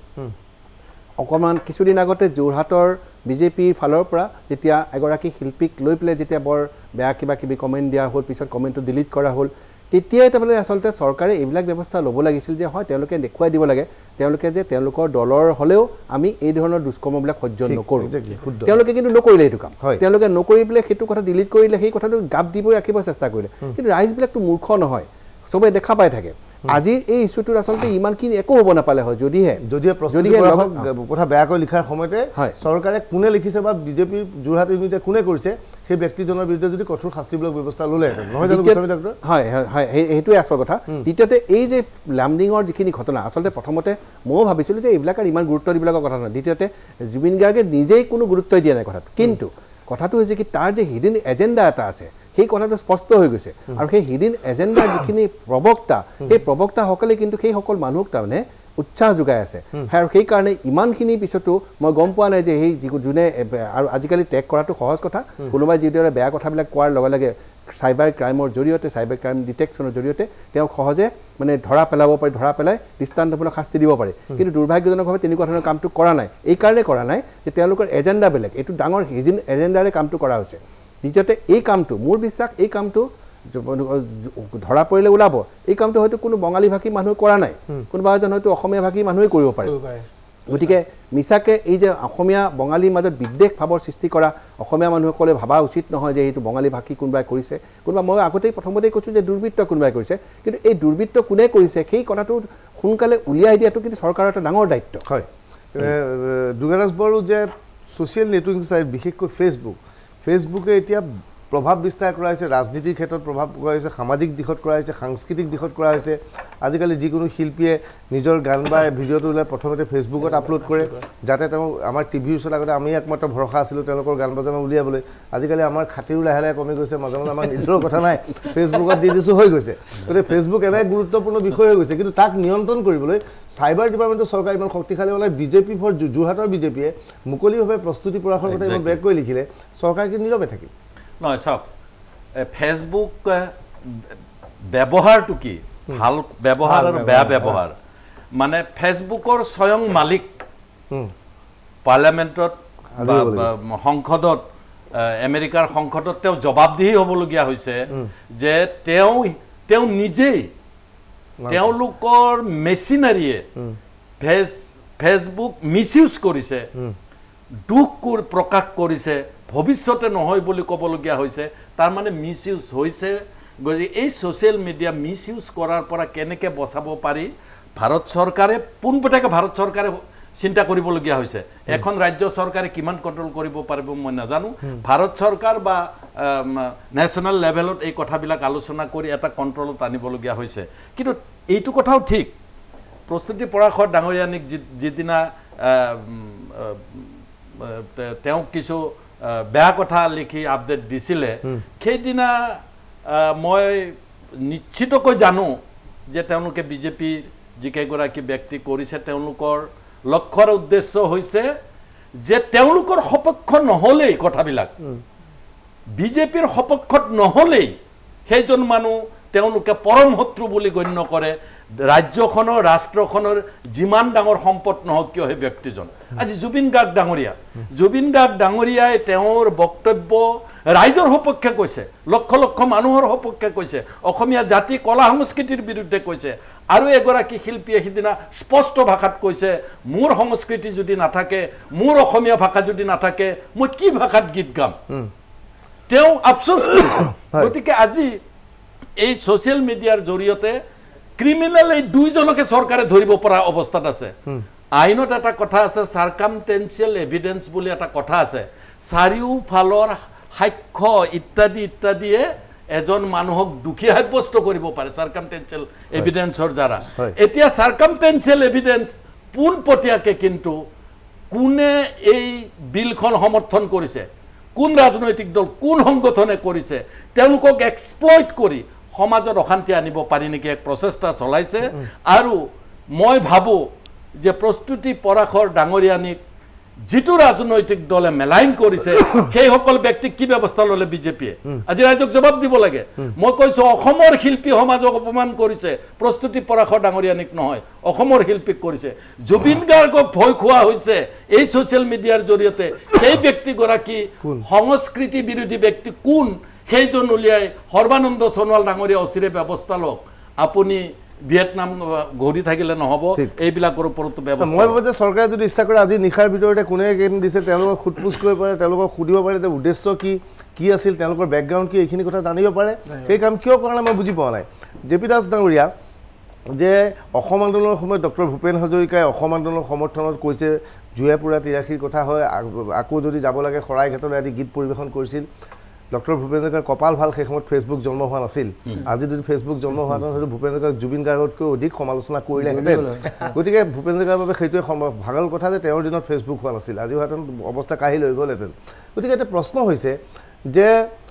[SPEAKER 6] অকণমান কিছুদিন আগতে যোৰহাটৰ বিজেপিৰ ফালৰ পৰা যেতিয়া এগৰাকী শিল্পীক লৈ পেলাই যেতিয়া বৰ বেয়া কিবা কমেণ্ট দিয়া হ'ল, পিছত কমেণ্টটো ডিলিট কৰা হ'ল, তেতিয়াই তাৰমানে আচলতে চৰকাৰে এইবিলাক ব্যৱস্থা ল'ব লাগিছিল যে হয় তেওঁলোকে দেখুৱাই দিব লাগে তেওঁলোকে যে তেওঁলোকৰ দলৰ হ'লেও আমি এই ধৰণৰ দুষ্কৰ্মবিলাক সহ্য নকৰোঁ। তেওঁলোকে কিন্তু নকৰিলে এইটো কাম। তেওঁলোকে নকৰি পেলাই সেইটো কথা ডিলিট কৰিলে, সেই কথাটো গাপ দি ৰাখিব চেষ্টা কৰিলে। কিন্তু ৰাইজবিলাকতো মূৰ্খ নহয়, চবেই দেখা পাই থাকে। আজি এই ইছ্যুটোত আচলতে ইমানখিনি একো হ'ব নাপালে হয় যদিহে
[SPEAKER 1] কথা বেয়াকৈ লিখাৰ সময়তে চৰকাৰে কোনে লিখিছে বা বিজেপিৰ যোৰহাট ইউনিটে কোনে কৰিছে সেই ব্যক্তিজনৰ বিৰুদ্ধে যদি কঠোৰ শাস্তিমূলক ব্যৱস্থা ল'লে নহয় জানো গোস্বামী ডাক্তৰ?
[SPEAKER 6] হয়, সেইটোৱে আচল কথা। দ্বিতীয়তে এই যে লামডিঙৰ যিখিনি ঘটনা, আচলতে প্ৰথমতে ময়ো ভাবিছিলোঁ যে এইবিলাক আৰু ইমান গুৰুত্ব দিবলগা কথা নহয়। দ্বিতীয়তে জুবিন গাৰ্গে নিজেই কোনো গুৰুত্বই দিয়া নাই কথাটো। কিন্তু কথাটো হৈছে কি তাৰ যে হিডেন এজেণ্ডা এটা আছে সেই কথাটো স্পষ্ট হৈ গৈছে। আৰু সেই হিডেন এজেণ্ডাৰ যিখিনি প্ৰবক্তা, সেই প্ৰবক্তাসকলে কিন্তু সেইসকল মানুহক তাৰমানে উৎসাহ যোগাই আছে। আৰু সেইকাৰণে ইমানখিনি পিছতো মই গম পোৱা নাই যে সেই যোনে আৰু আজিকালি ট্ৰেক কৰাটো সহজ কথা। কোনোবাই যিদৰে বেয়া কথাবিলাক কোৱাৰ লগে লগে চাইবাৰ ক্ৰাইমৰ জৰিয়তে, চাইবাৰ ক্ৰাইম ডিটেকশ্যনৰ জৰিয়তে তেওঁক সহজে মানে ধৰা পেলাব পাৰি, ধৰা পেলাই দৃষ্টান্তমূলক শাস্তি দিব পাৰি। কিন্তু দুৰ্ভাগ্যজনকভাৱে তেনেকুৱা ধৰণৰ কামটো কৰা নাই। এই কাৰণে কৰা নাই যে তেওঁলোকৰ এজেণ্ডা বেলেগ, এইটো ডাঙৰ হিডেন এজেণ্ডাৰে কামটো কৰা হৈছে। দ্বিতীয়তে এই কামটো মোৰ বিশ্বাস এই কামটো ধৰা পৰিলে ওলাব। এই কামটো হয়তো কোনো বঙালী ভাষী মানুহে কৰা নাই, কোনোবা এজন হয়তো অসমীয়া ভাষী মানুহে কৰিব পাৰে। গতিকে মিছাকে এই যে অসমীয়া বঙালীৰ মাজত বিদ্বেষ ভাৱৰ সৃষ্টি কৰা অসমীয়া মানুহসকলে ভাবা উচিত নহয় যে এইটো বঙালী ভাষী কোনোবাই কৰিছে, কোনোবা মই প্ৰথমতেই কৈছোঁ যে দুৰ্বৃত্ত কোনোবাই কৰিছে। কিন্তু এই দুৰ্বৃত্ত কোনে কৰিছে সেই কথাটো সোনকালে উলিয়াই দিয়াটো কিন্তু চৰকাৰৰ এটা ডাঙৰ দায়িত্ব।
[SPEAKER 1] হয়, দুৰ্গাদাস বড়ো যে ছ'চিয়েল নেটৱৰ্কিং ছাইট বিশেষকৈ ফেচবুকে এতিয়া প্ৰভাৱ বিস্তাৰ কৰা হৈছে, ৰাজনীতিৰ ক্ষেত্ৰত প্ৰভাৱ কৰা হৈছে, সামাজিক দিশত কৰা হৈছে, সাংস্কৃতিক দিশত কৰা হৈছে। আজিকালি যিকোনো শিল্পীয়ে নিজৰ গান বা ভিডিঅ'টো ওলাই প্ৰথমতে ফেচবুকত আপলোড কৰে, যাতে তেওঁ আমাৰ টিভিৰ ওচৰত আগতে আমি একমাত্ৰ ভৰসা আছিলোঁ তেওঁলোকৰ গান বাজানা উলিয়াবলৈ। আজিকালি আমাৰ খাতিৰো লাহে লাহে কমি গৈছে, মাজে মাজে আমাৰ নিজৰ কথা নাই, ফেচবুকত দি দিছোঁ হৈ গৈছে। গতিকে ফেচবুক এনে গুৰুত্বপূৰ্ণ বিষয় হৈ গৈছে, কিন্তু তাক নিয়ন্ত্ৰণ কৰিবলৈ চাইবাৰ ডিপাৰ্টমেণ্টৰ চৰকাৰ ইমান শক্তিশালী হ'লে যোৰহাটৰ বিজেপিয়ে মুকলিভাৱে প্ৰস্তুতি প্ৰয়াসৰ কথা ইমান বেগকৈ লিখিলে চৰকাৰ কি নীৰৱে থাকিল?
[SPEAKER 5] নহয়, চাওক, ফেচবুক ব্যৱহাৰটো কি ভাল ব্যৱহাৰ আৰু বেয়া ব্যৱহাৰ মানে ফেচবুকৰ স্বয়ং মালিক পাৰ্লামেণ্টত সংসদত আমেৰিকাৰ সংসদত তেওঁ জবাবদিহি হ'বলগীয়া হৈছে যে তেওঁ নিজেই তেওঁলোকৰ মেচিনাৰীয়ে ফেচবুক মিছইউজ কৰিছে দুখ প্ৰকাশ কৰিছে ভৱিষ্যতে নহয় বুলি ক'বলগীয়া হৈছে তাৰমানে মিছইউজ হৈছে গতিকে এই ছ'চিয়েল মিডিয়া মিছইউজ কৰাৰ পৰা কেনেকৈ বচাব পাৰি ভাৰত চৰকাৰে পোনপটীয়াকৈ ভাৰত চৰকাৰে চিন্তা কৰিবলগীয়া হৈছে এখন ৰাজ্য চৰকাৰে কিমান কণ্ট্ৰল কৰিব পাৰিব মই নাজানো ভাৰত চৰকাৰ বা নেশ্যনেল লেভেলত এই কথাবিলাক আলোচনা কৰি এটা কণ্ট্ৰলত আনিবলগীয়া হৈছে কিন্তু এইটো কথাও ঠিক প্ৰস্তুতি পৰাশৰ ডাঙৰীয়ানীক যিদিনা তেওঁ কিছু বেয়া কথা লিখি আপডেট দিছিলে সেইদিনা মই নিশ্চিতকৈ জানো যে তেওঁলোকে বিজেপিৰ যিকেইগৰাকী ব্যক্তি কৰিছে তেওঁলোকৰ লক্ষ্যৰ উদ্দেশ্য হৈছে যে তেওঁলোকৰ সপক্ষ নহ'লেই কথাবিলাক বিজেপিৰ সপক্ষত নহ'লেই সেইজন মানুহ তেওঁলোকে পৰম শত্ৰু বুলি গণ্য কৰে ৰাজ্যখনৰ ৰাষ্ট্ৰখনৰ যিমান ডাঙৰ সম্পদ নহওক কিয় সেই ব্যক্তিজন আজি জুবিন গাৰ্গ ডাঙৰীয়াই তেওঁৰ বক্তব্য ৰাইজৰ সপক্ষে কৈছে লক্ষ লক্ষ মানুহৰ সপক্ষে কৈছে অসমীয়া জাতি কলা সংস্কৃতিৰ বিৰুদ্ধে কৈছে আৰু এগৰাকী শিল্পীয়ে সিদিনা স্পষ্ট ভাষাত কৈছে মোৰ সংস্কৃতি যদি নাথাকে মোৰ অসমীয়া ভাষা যদি নাথাকে মই কি ভাষাত গীত গাম তেওঁ আফসোস কৰিছে গতিকে আজি এই ছ'চিয়েল মিডিয়াৰ জৰিয়তে ক্ৰিমিনেল এই দুইজনকে চৰকাৰে ধৰিব পৰা অৱস্থাত আছে আইনত এটা কথা আছে সাৰ্কামটেনচিয়েল এভিডেন্স বুলি এটা কথা আছে চাৰিওফালৰ সাক্ষ্য ইত্যাদিয়ে এজন মানুহক দুখী সাব্যস্ত কৰিব পাৰে সাৰ্কামটেনচিয়েল এভিডেন্সৰ দ্বাৰা এতিয়া সাৰ্কামটেনচিয়েল এভিডেন্স পোনপটীয়াকে কিন্তু কোনে এই বিলখন সমৰ্থন কৰিছে কোন ৰাজনৈতিক দল কোন সংগঠনে কৰিছে তেওঁলোকক এক্সপ্লইট কৰি সমাজত অশান্তি আনিব পাৰি নেকি এক প্ৰচেষ্টা চলাইছে আৰু মই ভাবো যে প্ৰস্তুতি পৰাশৰ ডাঙৰীয়ানীক যিটো ৰাজনৈতিক দলে মেলাইন কৰিছে সেই সকল ব্যক্তিক কি ব্যৱস্থা ললে বিজেপিয়ে আজি ৰাইজক জবাব দিব লাগে মই কৈছো অসমৰ শিল্পী সমাজক অপমান কৰিছে প্ৰস্তুতি পৰাশৰ ডাঙৰীয়ানীক নহয় অসমৰ শিল্পীক কৰিছে জুবিন গাৰ্গক ভয় খোৱা হৈছে এই ছ'চিয়েল মিডিয়াৰ জৰিয়তে সেই ব্যক্তিগৰাকী সংস্কৃতি বিৰোধী ব্যক্তি কোন সেইজন উলিয়াই সৰ্বানন্দ সোণোৱাল ডাঙৰীয়া অচিৰে ব্যৱস্থা লওক আপুনি ভিয়েটনাম ঘূৰি থাকিলে নহ'ব এইবিলাকৰ ওপৰতো ব্যৱস্থা
[SPEAKER 1] মই ভাবো যে চৰকাৰে যদি ইচ্ছা কৰে আজি নিশাৰ ভিতৰতে কোনে কেইদিন দিছে তেওঁলোকক সোধপোছ কৰিব পাৰে তেওঁলোকক সুধিব পাৰে যে উদ্দেশ্য কি আছিল তেওঁলোকৰ বেকগ্ৰাউণ্ড কি এইখিনি কথা জানিব পাৰে সেই কাম কিয় কৰা নাই মই বুজি পোৱা নাই জে পি দাস ডাঙৰীয়া যে অসম আন্দোলনৰ সময়ত ডক্টৰ ভূপেন হাজৰিকাই অসম আন্দোলনৰ সমৰ্থনত কৈছে জুয়াপুৰা 83 কথা হয় আকৌ যদি যাব লাগে শৰাইঘাটলৈ আদি গীত পৰিৱেশন কৰিছিল ডক্টৰ ভূপেন হাজৰিকাৰ কপাল ভাল সেই সময়ত ফেচবুক জন্ম হোৱা নাছিল আজি যদি ফেচবুক জন্ম হোৱা হয়তো ভূপেন হাজৰিকাক জুবিন গাৰ্গতকৈ অধিক সমালোচনা কৰিলেহেঁতেন গতিকে ভূপেন হাজৰিকাৰ বাবে সেইটোৱে ভাল কথা যে তেওঁৰ দিনত ফেচবুক হোৱা নাছিল আজি হয়তো অৱস্থা কাঢ়ি লৈ গ'লহেঁতেন গতিকে এটা প্ৰশ্ন হৈছে যে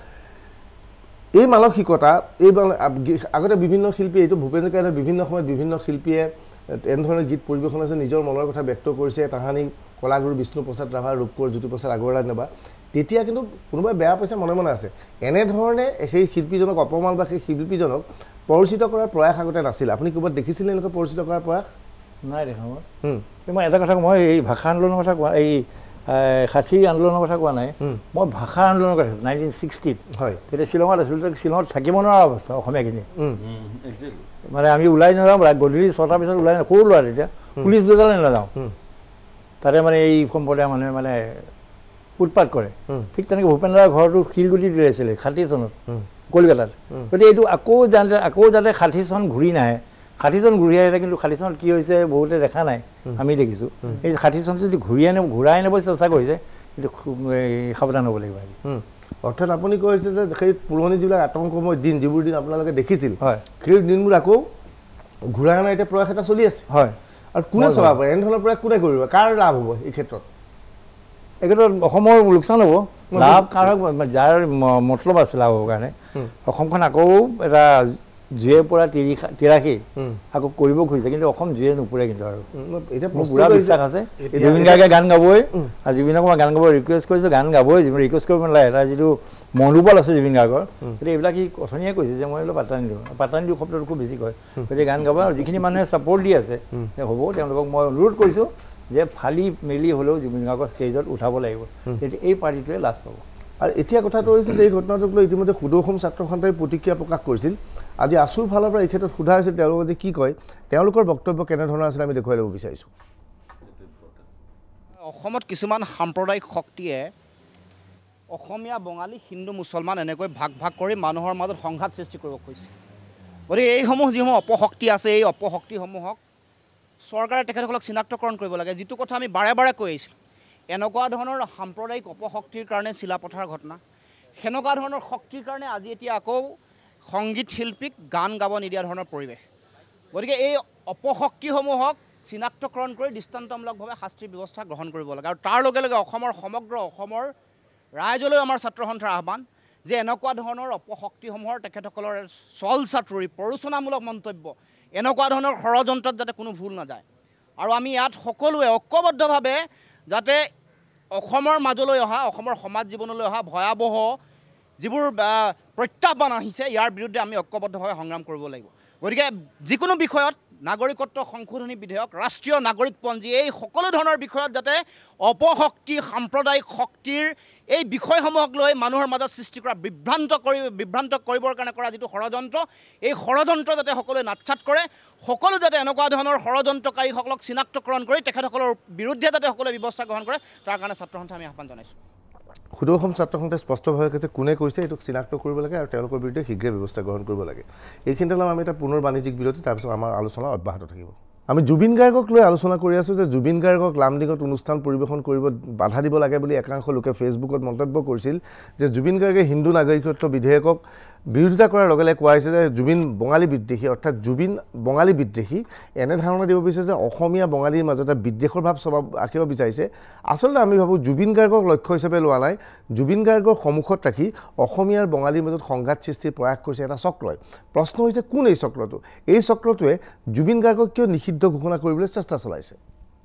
[SPEAKER 1] এই মানসিকতা এই আগতে বিভিন্ন শিল্পী এইটো ভূপেন হাজৰিকাৰ বিভিন্ন সময়ত বিভিন্ন শিল্পীয়ে এনেধৰণৰ গীত পৰিৱেশন আছে নিজৰ মনৰ কথা ব্যক্ত কৰিছে তাহানি কলাগুৰু বিষ্ণু প্ৰসাদ ৰাভা ৰূপকোঁৱৰ জ্যোতিপ্ৰসাদ আগৰৱালা তেতিয়া কিন্তু কোনোবাই বেয়া পাইছে মনে মনে আছে এনেধৰণে সেই শিল্পীজনক অপমান বা সেই শিল্পীজনক পৰিচিত কৰাৰ প্ৰয়াস আগতে নাছিল আপুনি ক'ৰবাত দেখিছিলে এনেকুৱা পৰিচিত কৰাৰ প্ৰয়াস
[SPEAKER 7] নাই দেখা মই এটা কথা মই এই ভাষা আন্দোলনৰ কথা কোৱা এই 60 আন্দোলনৰ কথা কোৱা নাই মই ভাষা আন্দোলনৰ কথা 1960 হয় তেতিয়া শ্বিলঙত আছিল শ্বিলঙত থাকিব নোৱাৰা অৱস্থা অসমীয়াখিনি মানে আমি ওলাই নাযাওঁ গধূলি 6টাৰ পিছত ওলাই সৰু ল'ৰা তেতিয়া পুলিচ বজাৰলৈ নাযাওঁ তাতে মানে এই সম্প্ৰদায়ৰ মানুহে মানে উৎপাত কৰে ঠিক তেনেকৈ ভূপেন্দ্ৰৰ ঘৰটো শিলগুটি দিছিলে 60 চনত কলকাতাত গতিকে এইটো আকৌ যাতে 60 চন ঘূৰি নাহে 60 চন ঘূৰি আহিলে কিন্তু 60 চনত কি হৈছে বহুতে দেখা নাই আমি দেখিছোঁ এই 60 চন যদি ঘূৰাই আনিব চেষ্টা কৰিছে কিন্তু সাৱধান হ'ব লাগিব আজি
[SPEAKER 1] অৰ্থাৎ আপুনি কৈছে যে সেই পুৰণি যিবিলাক আতংকময় দিন যিবোৰ দিন আপোনালোকে দেখিছিল হয় সেই দিনবোৰ আকৌ ঘূৰাই অনাৰ এতিয়া প্ৰয়াস এটা চলি আছে হয় আৰু কোনে চলাব এনেধৰণৰ প্ৰয়াস কোনে কৰিব কাৰ লাভ হ'ব এই ক্ষেত্ৰত
[SPEAKER 7] এইক্ষেত্ৰত অসমৰ লোকচান হ'ব লাভ কাৰ যাৰ মতলব আছে লাভ হ'বৰ কাৰণে অসমখন আকৌ এটা জুয়ে পৰা 83 আকৌ কৰিব খুজিছে কিন্তু অসম জুয়ে নুপুৰে কিন্তু আৰু
[SPEAKER 1] এতিয়া
[SPEAKER 7] মোৰ পুৰা বিশ্বাস আছে জুবিন গাৰ্গে গান গাবই আৰু জুবিনক মই গান গাব ৰিকুৱেষ্ট কৰিছোঁ গান গাবই ৰিকুৱেষ্ট কৰিব নালাগে এটা যিটো মনোবল আছে জুবিন গাৰ্গৰ গতিকে এইবিলাক সি অথনিয়ে কৈছে যে মই এইবিলাক পাত্তা নিদিওঁ শব্দটো খুব বেছি কয় গতিকে গান গাব আৰু যিখিনি মানুহে ছাপৰ্ট দি আছে যে হ'ব তেওঁলোকক মই অনুৰোধ কৰিছোঁ যে ফালি মেলি হ'লেও জুবিন গাৰ্গক ষ্টেজত উঠাব লাগিব তেতিয়া এই পাৰ্টিটোৱে লাজ পাব
[SPEAKER 1] আৰু এতিয়া কথাটো হৈছে যে এই ঘটনাটোক লৈ ইতিমধ্যে সুদূৰ অসম ছাত্ৰ সন্থাই প্ৰতিক্ৰিয়া প্ৰকাশ কৰিছিল আজি আছুৰ ফালৰ পৰা এই ক্ষেত্ৰত সোধা হৈছিল তেওঁলোকে যে কি কয় তেওঁলোকৰ বক্তব্য কেনেধৰণৰ আছিল আমি দেখুৱাই ল'ব বিচাৰিছোঁ
[SPEAKER 9] অসমত কিছুমান সাম্প্ৰদায়িক শক্তিয়ে অসমীয়া বঙালী হিন্দু মুছলমান এনেকৈ ভাগ ভাগ কৰি মানুহৰ মাজত সংঘাত সৃষ্টি কৰিব খুজিছে গতিকে এইসমূহ যিসমূহ অপশক্তি আছে এই অপশক্তিসমূহক চৰকাৰে তেখেতসকলক চিনাক্তকৰণ কৰিব লাগে যিটো কথা আমি বাৰে বাৰে কৈ আহিছিলোঁ এনেকুৱা ধৰণৰ সাম্প্ৰদায়িক অপশক্তিৰ কাৰণে চিলাপথাৰ ঘটনা সেনেকুৱা ধৰণৰ শক্তিৰ কাৰণে আজি এতিয়া আকৌ সংগীত শিল্পীক গান গাব নিদিয়া ধৰণৰ পৰিৱেশ গতিকে এই অপশক্তিসমূহক চিনাক্তকৰণ কৰি দৃষ্টান্তমূলকভাৱে শাস্তিৰ ব্যৱস্থা গ্ৰহণ কৰিব লাগে আৰু তাৰ লগে লগে সমগ্ৰ অসমৰ ৰাইজলৈ আমাৰ ছাত্ৰ সন্থাৰ আহ্বান যে এনেকুৱা ধৰণৰ অপশক্তিসমূহৰ তেখেতসকলৰ চলচাতুৰি প্ৰৰোচনামূলক মন্তব্য এনেকুৱা ধৰণৰ ষড়যন্ত্ৰত যাতে কোনো ভুল নাযায় আৰু আমি ইয়াত সকলোৱে ঐক্যবদ্ধভাৱে যাতে অসমৰ মাজলৈ অহা অসমৰ সমাজ জীৱনলৈ অহা ভয়াৱহ যিবোৰ প্ৰত্যাহ্বান আহিছে ইয়াৰ বিৰুদ্ধে আমি ঐক্যবদ্ধভাৱে সংগ্ৰাম কৰিব লাগিব গতিকে যিকোনো বিষয়ত নাগৰিকত্ব সংশোধনী বিধেয়ক ৰাষ্ট্ৰীয় নাগৰিকপঞ্জী এই সকলো ধৰণৰ বিষয়ত যাতে অপশক্তি সাম্প্ৰদায়িক শক্তিৰ এই বিষয়সমূহক লৈ মানুহৰ মাজত সৃষ্টি কৰা বিভ্ৰান্ত কৰিবৰ কাৰণে কৰা যিটো ষড়যন্ত্ৰ এই ষড়যন্ত্ৰ যাতে সকলোৱে নাটছাট কৰে সকলো যাতে এনেকুৱা ধৰণৰ ষড়যন্ত্ৰকাৰীসকলক চিনাক্তকৰণ কৰি তেখেতসকলৰ বিৰুদ্ধে যাতে সকলোৱে ব্যৱস্থা গ্ৰহণ কৰে তাৰ কাৰণে ছাত্ৰ সন্থাই আমি আহ্বান জনাইছোঁ
[SPEAKER 1] সুদূৰ অসম ছাত্ৰ সন্থাই স্পষ্টভাৱে কৈছে কোনে কৈছে এইটোক চিনাক্ত কৰিব লাগে আৰু তেওঁলোকৰ বিৰুদ্ধে শীঘ্ৰে ব্যৱস্থা গ্ৰহণ কৰিব লাগে এইখিনিতে আমি এটা পুনৰ বাণিজ্যিক বিৰতি তাৰপিছত আমাৰ আলোচনা অব্যাহত থাকিব আমি জুবিন গাৰ্গক লৈ আলোচনা কৰি আছোঁ যে জুবিন গাৰ্গক লামডিঙত অনুষ্ঠান পৰিৱেশন কৰিব বাধা দিব লাগে বুলি একাংশ লোকে ফেচবুকত মন্তব্য কৰিছিল যে জুবিন গাৰ্গে হিন্দু নাগৰিকত্ব বিধেয়কক বিৰোধিতা কৰাৰ লগে লগে কোৱা হৈছে যে জুবিন বঙালী বিদ্বেষী অৰ্থাৎ জুবিন বঙালী বিদ্বেষী এনে ধাৰণা দিব বিচাৰিছে যে অসমীয়া বঙালীৰ মাজত এটা বিদ্বেষৰ ভাৱ আঁকিব বিচাৰিছে আচলতে আমি ভাবোঁ জুবিন গাৰ্গক লক্ষ্য হিচাপে লোৱা নাই জুবিন গাৰ্গৰ সন্মুখত ৰাখি অসমীয়াৰ বঙালীৰ মাজত সংঘাত সৃষ্টিৰ প্ৰয়াস কৰিছে এটা চক্ৰই প্ৰশ্ন হৈছে কোন এই চক্ৰটো এই চক্ৰটোৱে জুবিন গাৰ্গক কিয় নিষিদ্ধ ঘোষণা কৰিবলৈ চেষ্টা চলাইছে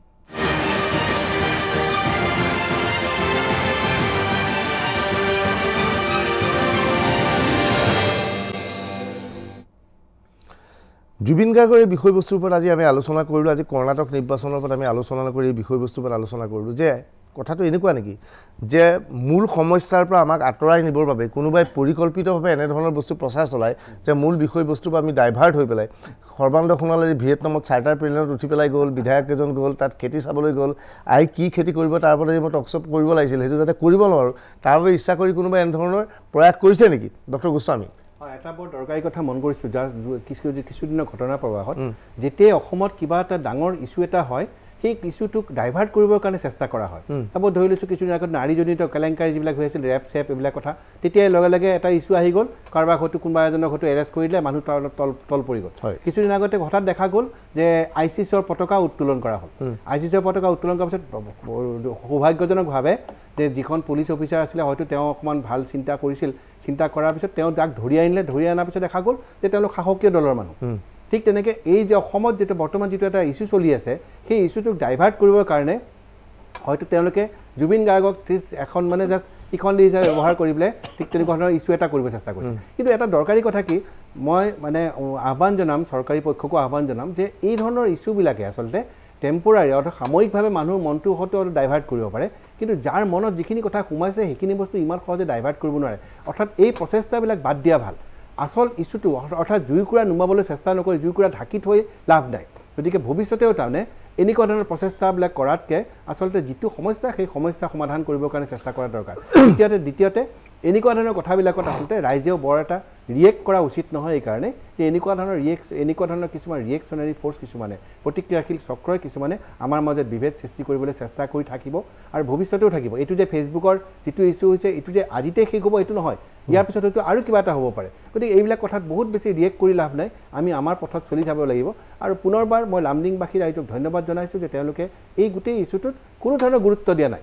[SPEAKER 1] জুবিন গাৰ্গৰ এই বিষয়বস্তুৰ ওপৰত আজি আমি আলোচনা কৰিলোঁ আজি কৰ্ণাটক নিৰ্বাচনৰ ওপৰত আমি আলোচনা কৰি এই বিষয়বস্তুৰ ওপৰত আলোচনা কৰিলোঁ যে কথাটো এনেকুৱা নেকি যে মূল সমস্যাৰ পৰা আমাক আঁতৰাই নিবৰ বাবে কোনোবাই পৰিকল্পিতভাৱে এনেধৰণৰ বস্তু প্ৰচাৰ চলায় যে মূল বিষয়বস্তুৰ পৰা আমি ডাইভাৰ্ট হৈ পেলাই সৰ্বানন্দ সোণোৱালে ভিয়েটনামত চাৰ্টাৰ প্লেনত উঠি পেলাই গ'ল বিধায়ক এজন গ'ল তাত খেতি চাবলৈ গ'ল কি খেতি কৰিব তাৰ ওপৰত মই টকশ্বপ কৰিব লাগিছিল সেইটো যাতে কৰিব নোৱাৰোঁ তাৰ বাবে ইচ্ছা কৰি কোনোবাই এনেধৰণৰ প্ৰয়াস কৰিছে নেকি ডক্টৰ গোস্বামী
[SPEAKER 6] এটা বৰ দৰকাৰী কথা মন কৰিছোঁ কিছুদিনৰ ঘটনাৰ প্ৰবাহত যেতিয়াই অসমত কিবা এটা ডাঙৰ ইছ্যু এটা হয় সেই ইছ্যুটোক ডাইভাৰ্ট কৰিবৰ কাৰণে চেষ্টা কৰা হয় তাৰপৰা ধৰি লৈছোঁ কিছুদিন আগত নাৰীজনিত কেলেংকাৰী যিবিলাক হৈ আছিল ৰেপ চেপ এইবিলাক কথা তেতিয়াই লগে লগে এটা ইছ্যু আহি গ'ল কাৰোবাক হয়তো কোনোবা এজনক হয়তো এৰেষ্ট কৰি দিলে মানুহ তল পৰি গ'ল কিছুদিন আগতে হঠাৎ দেখা গ'ল যে ICCৰ পতাকা উত্তোলন কৰা হ'ল ICCৰ পতাকা উত্তোলন কৰাৰ পিছত সৌভাগ্যজনকভাৱে যে যিখন পুলিচ অফিচাৰ আছিলে হয়তো তেওঁ অকণমান ভাল চিন্তা কৰাৰ পিছত তেওঁ যাক ধৰি অনাৰ পিছত দেখা গ'ল যে তেওঁলোক শাসকীয় দলৰ মানুহ ঠিক তেনেকৈ এই যে অসমত যিটো বৰ্তমান যিটো এটা ইছ্যু চলি আছে সেই ইছ্যুটোক ডাইভাৰ্ট কৰিবৰ কাৰণে হয়তো তেওঁলোকে জুবিন গাৰ্গক এখন মানে জাষ্ট ইখনলি হিচাপে ব্যৱহাৰ কৰি পেলাই ঠিক তেনেকুৱা ধৰণৰ ইছ্যু এটা কৰিব চেষ্টা কৰিছে কিন্তু এটা দৰকাৰী কথা কি মই মানে আহ্বান জনাম চৰকাৰী পক্ষকো আহ্বান জনাম যে এই ধৰণৰ ইছ্যুবিলাকে আচলতে টেম্পৰাৰী অৰ্থাৎ সাময়িকভাৱে মানুহৰ মনটো হয়তো ডাইভাৰ্ট কৰিব পাৰে কিন্তু যাৰ মনত যিখিনি কথা সোমাইছে সেইখিনি বস্তু ইমান সহজে ডাইভাৰ্ট কৰিব নোৱাৰে অৰ্থাৎ এই প্ৰচেষ্টাবিলাক বাদ দিয়া ভাল আসল ইছ্যুটো অৰ্থাৎ জুইকুৰা নুমাবলৈ চেষ্টা নকৰি জুইকুৰা ঢাকি থৈ লাভ নাই গতিকে ভৱিষ্যতেও তাৰমানে এনেকুৱা ধৰণৰ প্ৰচেষ্টাবিলাক কৰাতকৈ আচলতে যিটো সমস্যা সেই সমস্যা সমাধান কৰিবৰ কাৰণে চেষ্টা কৰা দৰকাৰ দ্বিতীয়তে এনেকুৱা ধৰণৰ কথাবিলাকত আচলতে ৰাইজেও বৰ এটা ৰিয়েক্ট কৰা উচিত নহয় এইকাৰণে যে এনেকুৱা ধৰণৰ কিছুমান ৰিয়েকশ্যনাৰী ফ'ৰ্চ কিছুমানে প্ৰতিক্ৰিয়াশীল চক্ৰই কিছুমানে আমাৰ মাজত বিভেদ সৃষ্টি কৰিবলৈ চেষ্টা কৰি থাকিব আৰু ভৱিষ্যতেও থাকিব এইটো যে ফেচবুকৰ যিটো ইছ্যু হৈছে এইটো যে আজিতে শেষ হ'ব এইটো নহয় ইয়াৰ পিছত হয়তো আৰু কিবা এটা হ'ব পাৰে গতিকে এইবিলাক কথাত বহুত বেছি ৰিয়েক্ট কৰি লাভ নাই আমি আমাৰ পথত চলি যাব লাগিব আৰু পুনৰবাৰ মই লামডিংবাসী ৰাইজক ধন্যবাদ জনাইছোঁ যে তেওঁলোকে এই গোটেই ইছ্যুটোত কোনো ধৰণৰ গুৰুত্ব দিয়া নাই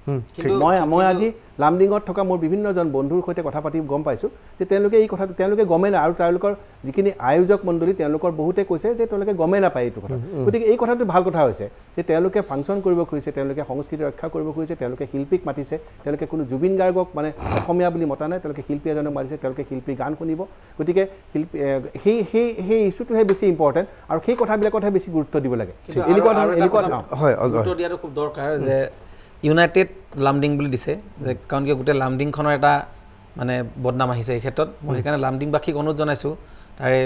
[SPEAKER 6] মই আজি লামডিঙত থকা মোৰ বিভিন্নজন বন্ধুৰ সৈতে কথা পাতি গম পাইছোঁ যে তেওঁলোকে এই কথাটো তেওঁলোকে গমেই নাই আৰু তেওঁলোকৰ যিখিনি আয়োজক মণ্ডলী তেওঁলোকৰ বহুতে কৈছে যে তেওঁলোকে গমেই নাপায় এইটো কথা গতিকে এই কথাটো ভাল কথা হৈছে যে তেওঁলোকে ফাংচন কৰিব খুজিছে তেওঁলোকে সংস্কৃতি ৰক্ষা কৰিব খুজিছে তেওঁলোকে শিল্পীক মাতিছে তেওঁলোকে কোনো জুবিন গাৰ্গক মানে অসমীয়া বুলি মতা নাই তেওঁলোকে শিল্পী এজনক মাতিছে তেওঁলোকে শিল্পী গান শুনিব গতিকে শিল্পী সেই ইছ্যুটোহে বেছি ইম্পৰ্টেণ্ট আৰু সেই কথাবিলাকতহে বেছি গুৰুত্ব দিব লাগে এনেকুৱা
[SPEAKER 8] গুৰুত্ব দিয়াটো খুব দৰকাৰ যে ইউনাইটেড লামডিং বুলি দিছে যে কাৰণ কি গোটেই লামডিংখনৰ এটা মানে বদনাম আহিছে এই ক্ষেত্ৰত মই সেইকাৰণে লামডিংবাসীক অনুৰোধ জনাইছোঁ তাৰে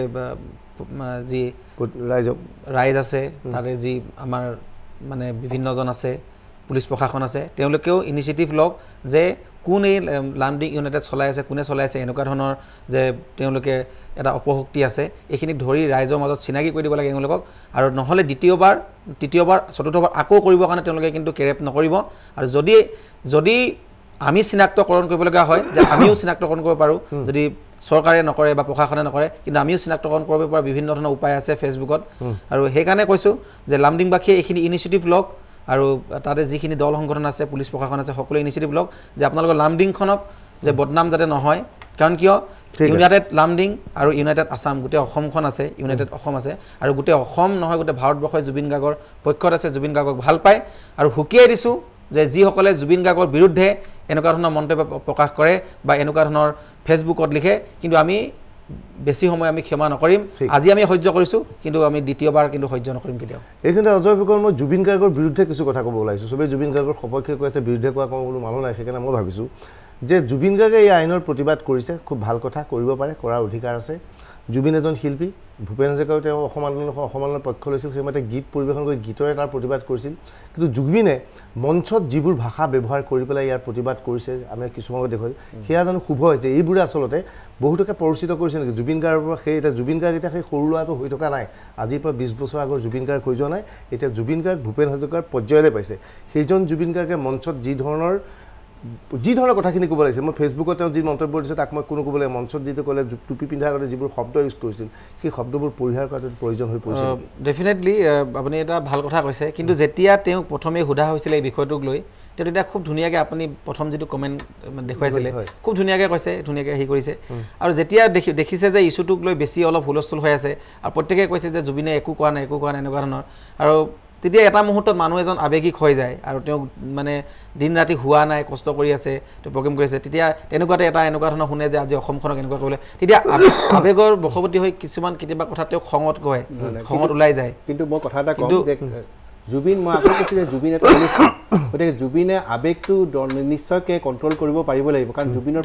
[SPEAKER 8] যি ৰাইজ আছে তাৰে যি আমাৰ মানে বিভিন্নজন আছে পুলিচ প্ৰশাসন আছে তেওঁলোকেও ইনিচিয়েটিভ লওক যে কোন এই লামডিং ইউনাইটেড চলাই আছে কোনে চলাই আছে এনেকুৱা ধৰণৰ যে তেওঁলোকে এটা অপশক্তি আছে এইখিনিক ধৰি ৰাইজৰ মাজত চিনাকি কৰি দিব লাগে তেওঁলোকক আৰু নহ'লে দ্বিতীয়বাৰ তৃতীয়বাৰ চতুৰ্থবাৰ আকৌ কৰিবৰ কাৰণে তেওঁলোকে কিন্তু কেৰেপ নকৰিব আৰু যদি আমি চিনাক্তকৰণ কৰিবলগীয়া হয় যে আমিও চিনাক্তকৰণ কৰিব পাৰোঁ যদি চৰকাৰে নকৰে বা প্ৰশাসনে নকৰে কিন্তু আমিও চিনাক্তকৰণ কৰিব পৰা বিভিন্ন ধৰণৰ উপায় আছে ফেচবুকত আৰু সেইকাৰণে কৈছোঁ যে লামডিংবাসীয়ে এইখিনি ইনিচিয়েটিভ লওক আৰু তাতে যিখিনি দল সংগঠন আছে পুলিচ প্ৰশাসন আছে সকলোৱে ইনিচিয়েটিভ লওক যে আপোনালোকৰ লামডিংখনক যে বদনাম যাতে নহয় কাৰণ কিয় ইউনাইটেড লামডিং আৰু ইউনাইটেড আছাম গোটেই অসমখন আছে ইউনাইটেড অসম আছে আৰু গোটেই অসম নহয় গোটেই ভাৰতবৰ্ষই জুবিন গাৰ্গৰ পক্ষত আছে জুবিন গাৰ্গক ভাল পায় আৰু হুকিয়াই দিছোঁ যে যিসকলে জুবিন গাৰ্গৰ বিৰুদ্ধে এনেকুৱা ধৰণৰ মন্তব্য প্ৰকাশ কৰে বা এনেকুৱা ধৰণৰ ফেচবুকত লিখে কিন্তু আমি বেছি সময় আমি ক্ষমা নকৰিম আজি আমি সহ্য কৰিছোঁ কিন্তু আমি দ্বিতীয়বাৰ কিন্তু সহ্য নকৰিম কেতিয়াও
[SPEAKER 1] এইখিনিতে অজয় ফুকন মই জুবিন গাৰ্গৰ বিৰুদ্ধে কিছু কথা ক'ব ওলাইছোঁ চবেই জুবিন গাৰ্গৰ সপক্ষে কৈ আছে বিৰুদ্ধে কোৱা কোনো মানুহ নাই সেইকাৰণে মই ভাবিছোঁ যে জুবিন গাৰ্গে এই আইনৰ প্ৰতিবাদ কৰিছে খুব ভাল কথা কৰিব পাৰে কৰাৰ অধিকাৰ আছে জুবিন এজন শিল্পী ভূপেন হাজৰিকাও তেওঁ অসম আন্দোলনৰ পক্ষ লৈছিল সেইমতে গীত পৰিৱেশন কৰি গীতৰে তাৰ প্ৰতিবাদ কৰিছিল কিন্তু জুবিনে মঞ্চত যিবোৰ ভাষা ব্যৱহাৰ কৰি পেলাই ইয়াৰ প্ৰতিবাদ কৰিছে আমি কিছুমানক দেখুৱাইছোঁ সেয়া জানো শুভ হৈছে এইবোৰে আচলতে বহুতকে পৰিচিত কৰিছে নেকি জুবিন গাৰ্গৰ পৰা সেই এতিয়া জুবিন গাৰ্গ এতিয়া সেই সৰু ল'ৰাটো হৈ থকা নাই আজিৰ পৰা 20 বছৰ আগৰ জুবিন গাৰ্গ হৈ যোৱা নাই এতিয়া জুবিন গাৰ্গ ভূপেন হাজৰিকাৰ পৰ্যায়লৈ পাইছে সেইজন জুবিন গাৰ্গে মঞ্চত যি ধৰণৰ কথাখিনি ক'ব লাগিছে মই ফেচবুকত তেওঁ যি মন্তব্য দিছে তাক মই কোনো ক'ব লাগে মঞ্চত যিটো ক'লে টুপি পিন্ধাৰ আগতে যিবোৰ শব্দ ইউজ কৰিছিল সেই শব্দবোৰ পৰিহাৰ কৰাটো প্ৰয়োজন হৈ পৰিছে
[SPEAKER 8] ডেফিনেটলি আপুনি এটা ভাল কথা কৈছে কিন্তু যেতিয়া তেওঁক প্ৰথমে সোধা হৈছিলে এই বিষয়টোক লৈ তেওঁ তেতিয়া খুব ধুনীয়াকৈ আপুনি প্ৰথম যিটো কমেণ্ট দেখুৱাইছিলে খুব ধুনীয়াকৈ কৈছে ধুনীয়াকৈ হেৰি কৰিছে আৰু যেতিয়া দেখিছে যে ইছ্যুটোক লৈ বেছি অলপ হুলস্থুল হৈ আছে আৰু প্ৰত্যেকে কৈছে যে জুবিনে একো কোৱা নাই এনেকুৱা ধৰণৰ আৰু তেতিয়া এটা মুহূৰ্তত মানুহ এজন আৱেগিক হৈ যায় আৰু তেওঁক মানে দিন ৰাতি হোৱা নাই কষ্ট কৰি আছে তেওঁ প্ৰগ্ৰেম কৰি আছে তেতিয়া তেনেকুৱাতে এনেকুৱা ধৰণৰ শুনে যে আজি অসমখনক এনেকুৱা কৰিলে তেতিয়া আৱেগৰ বশৱৰ্তী হৈ কিছুমান কেতিয়াবা কথা তেওঁক খঙত কয় খঙত ওলাই যায়
[SPEAKER 6] কিন্তু মই কথা এটা কওঁ যে জুবিন মই আকৌ কৈছোঁ যে জুবিন এটা অনুষ্ঠান গতিকে জুবিনে আৱেগটো নিশ্চয়কৈ কণ্ট্ৰল কৰিব পাৰিব লাগিব কাৰণ জুবিনৰ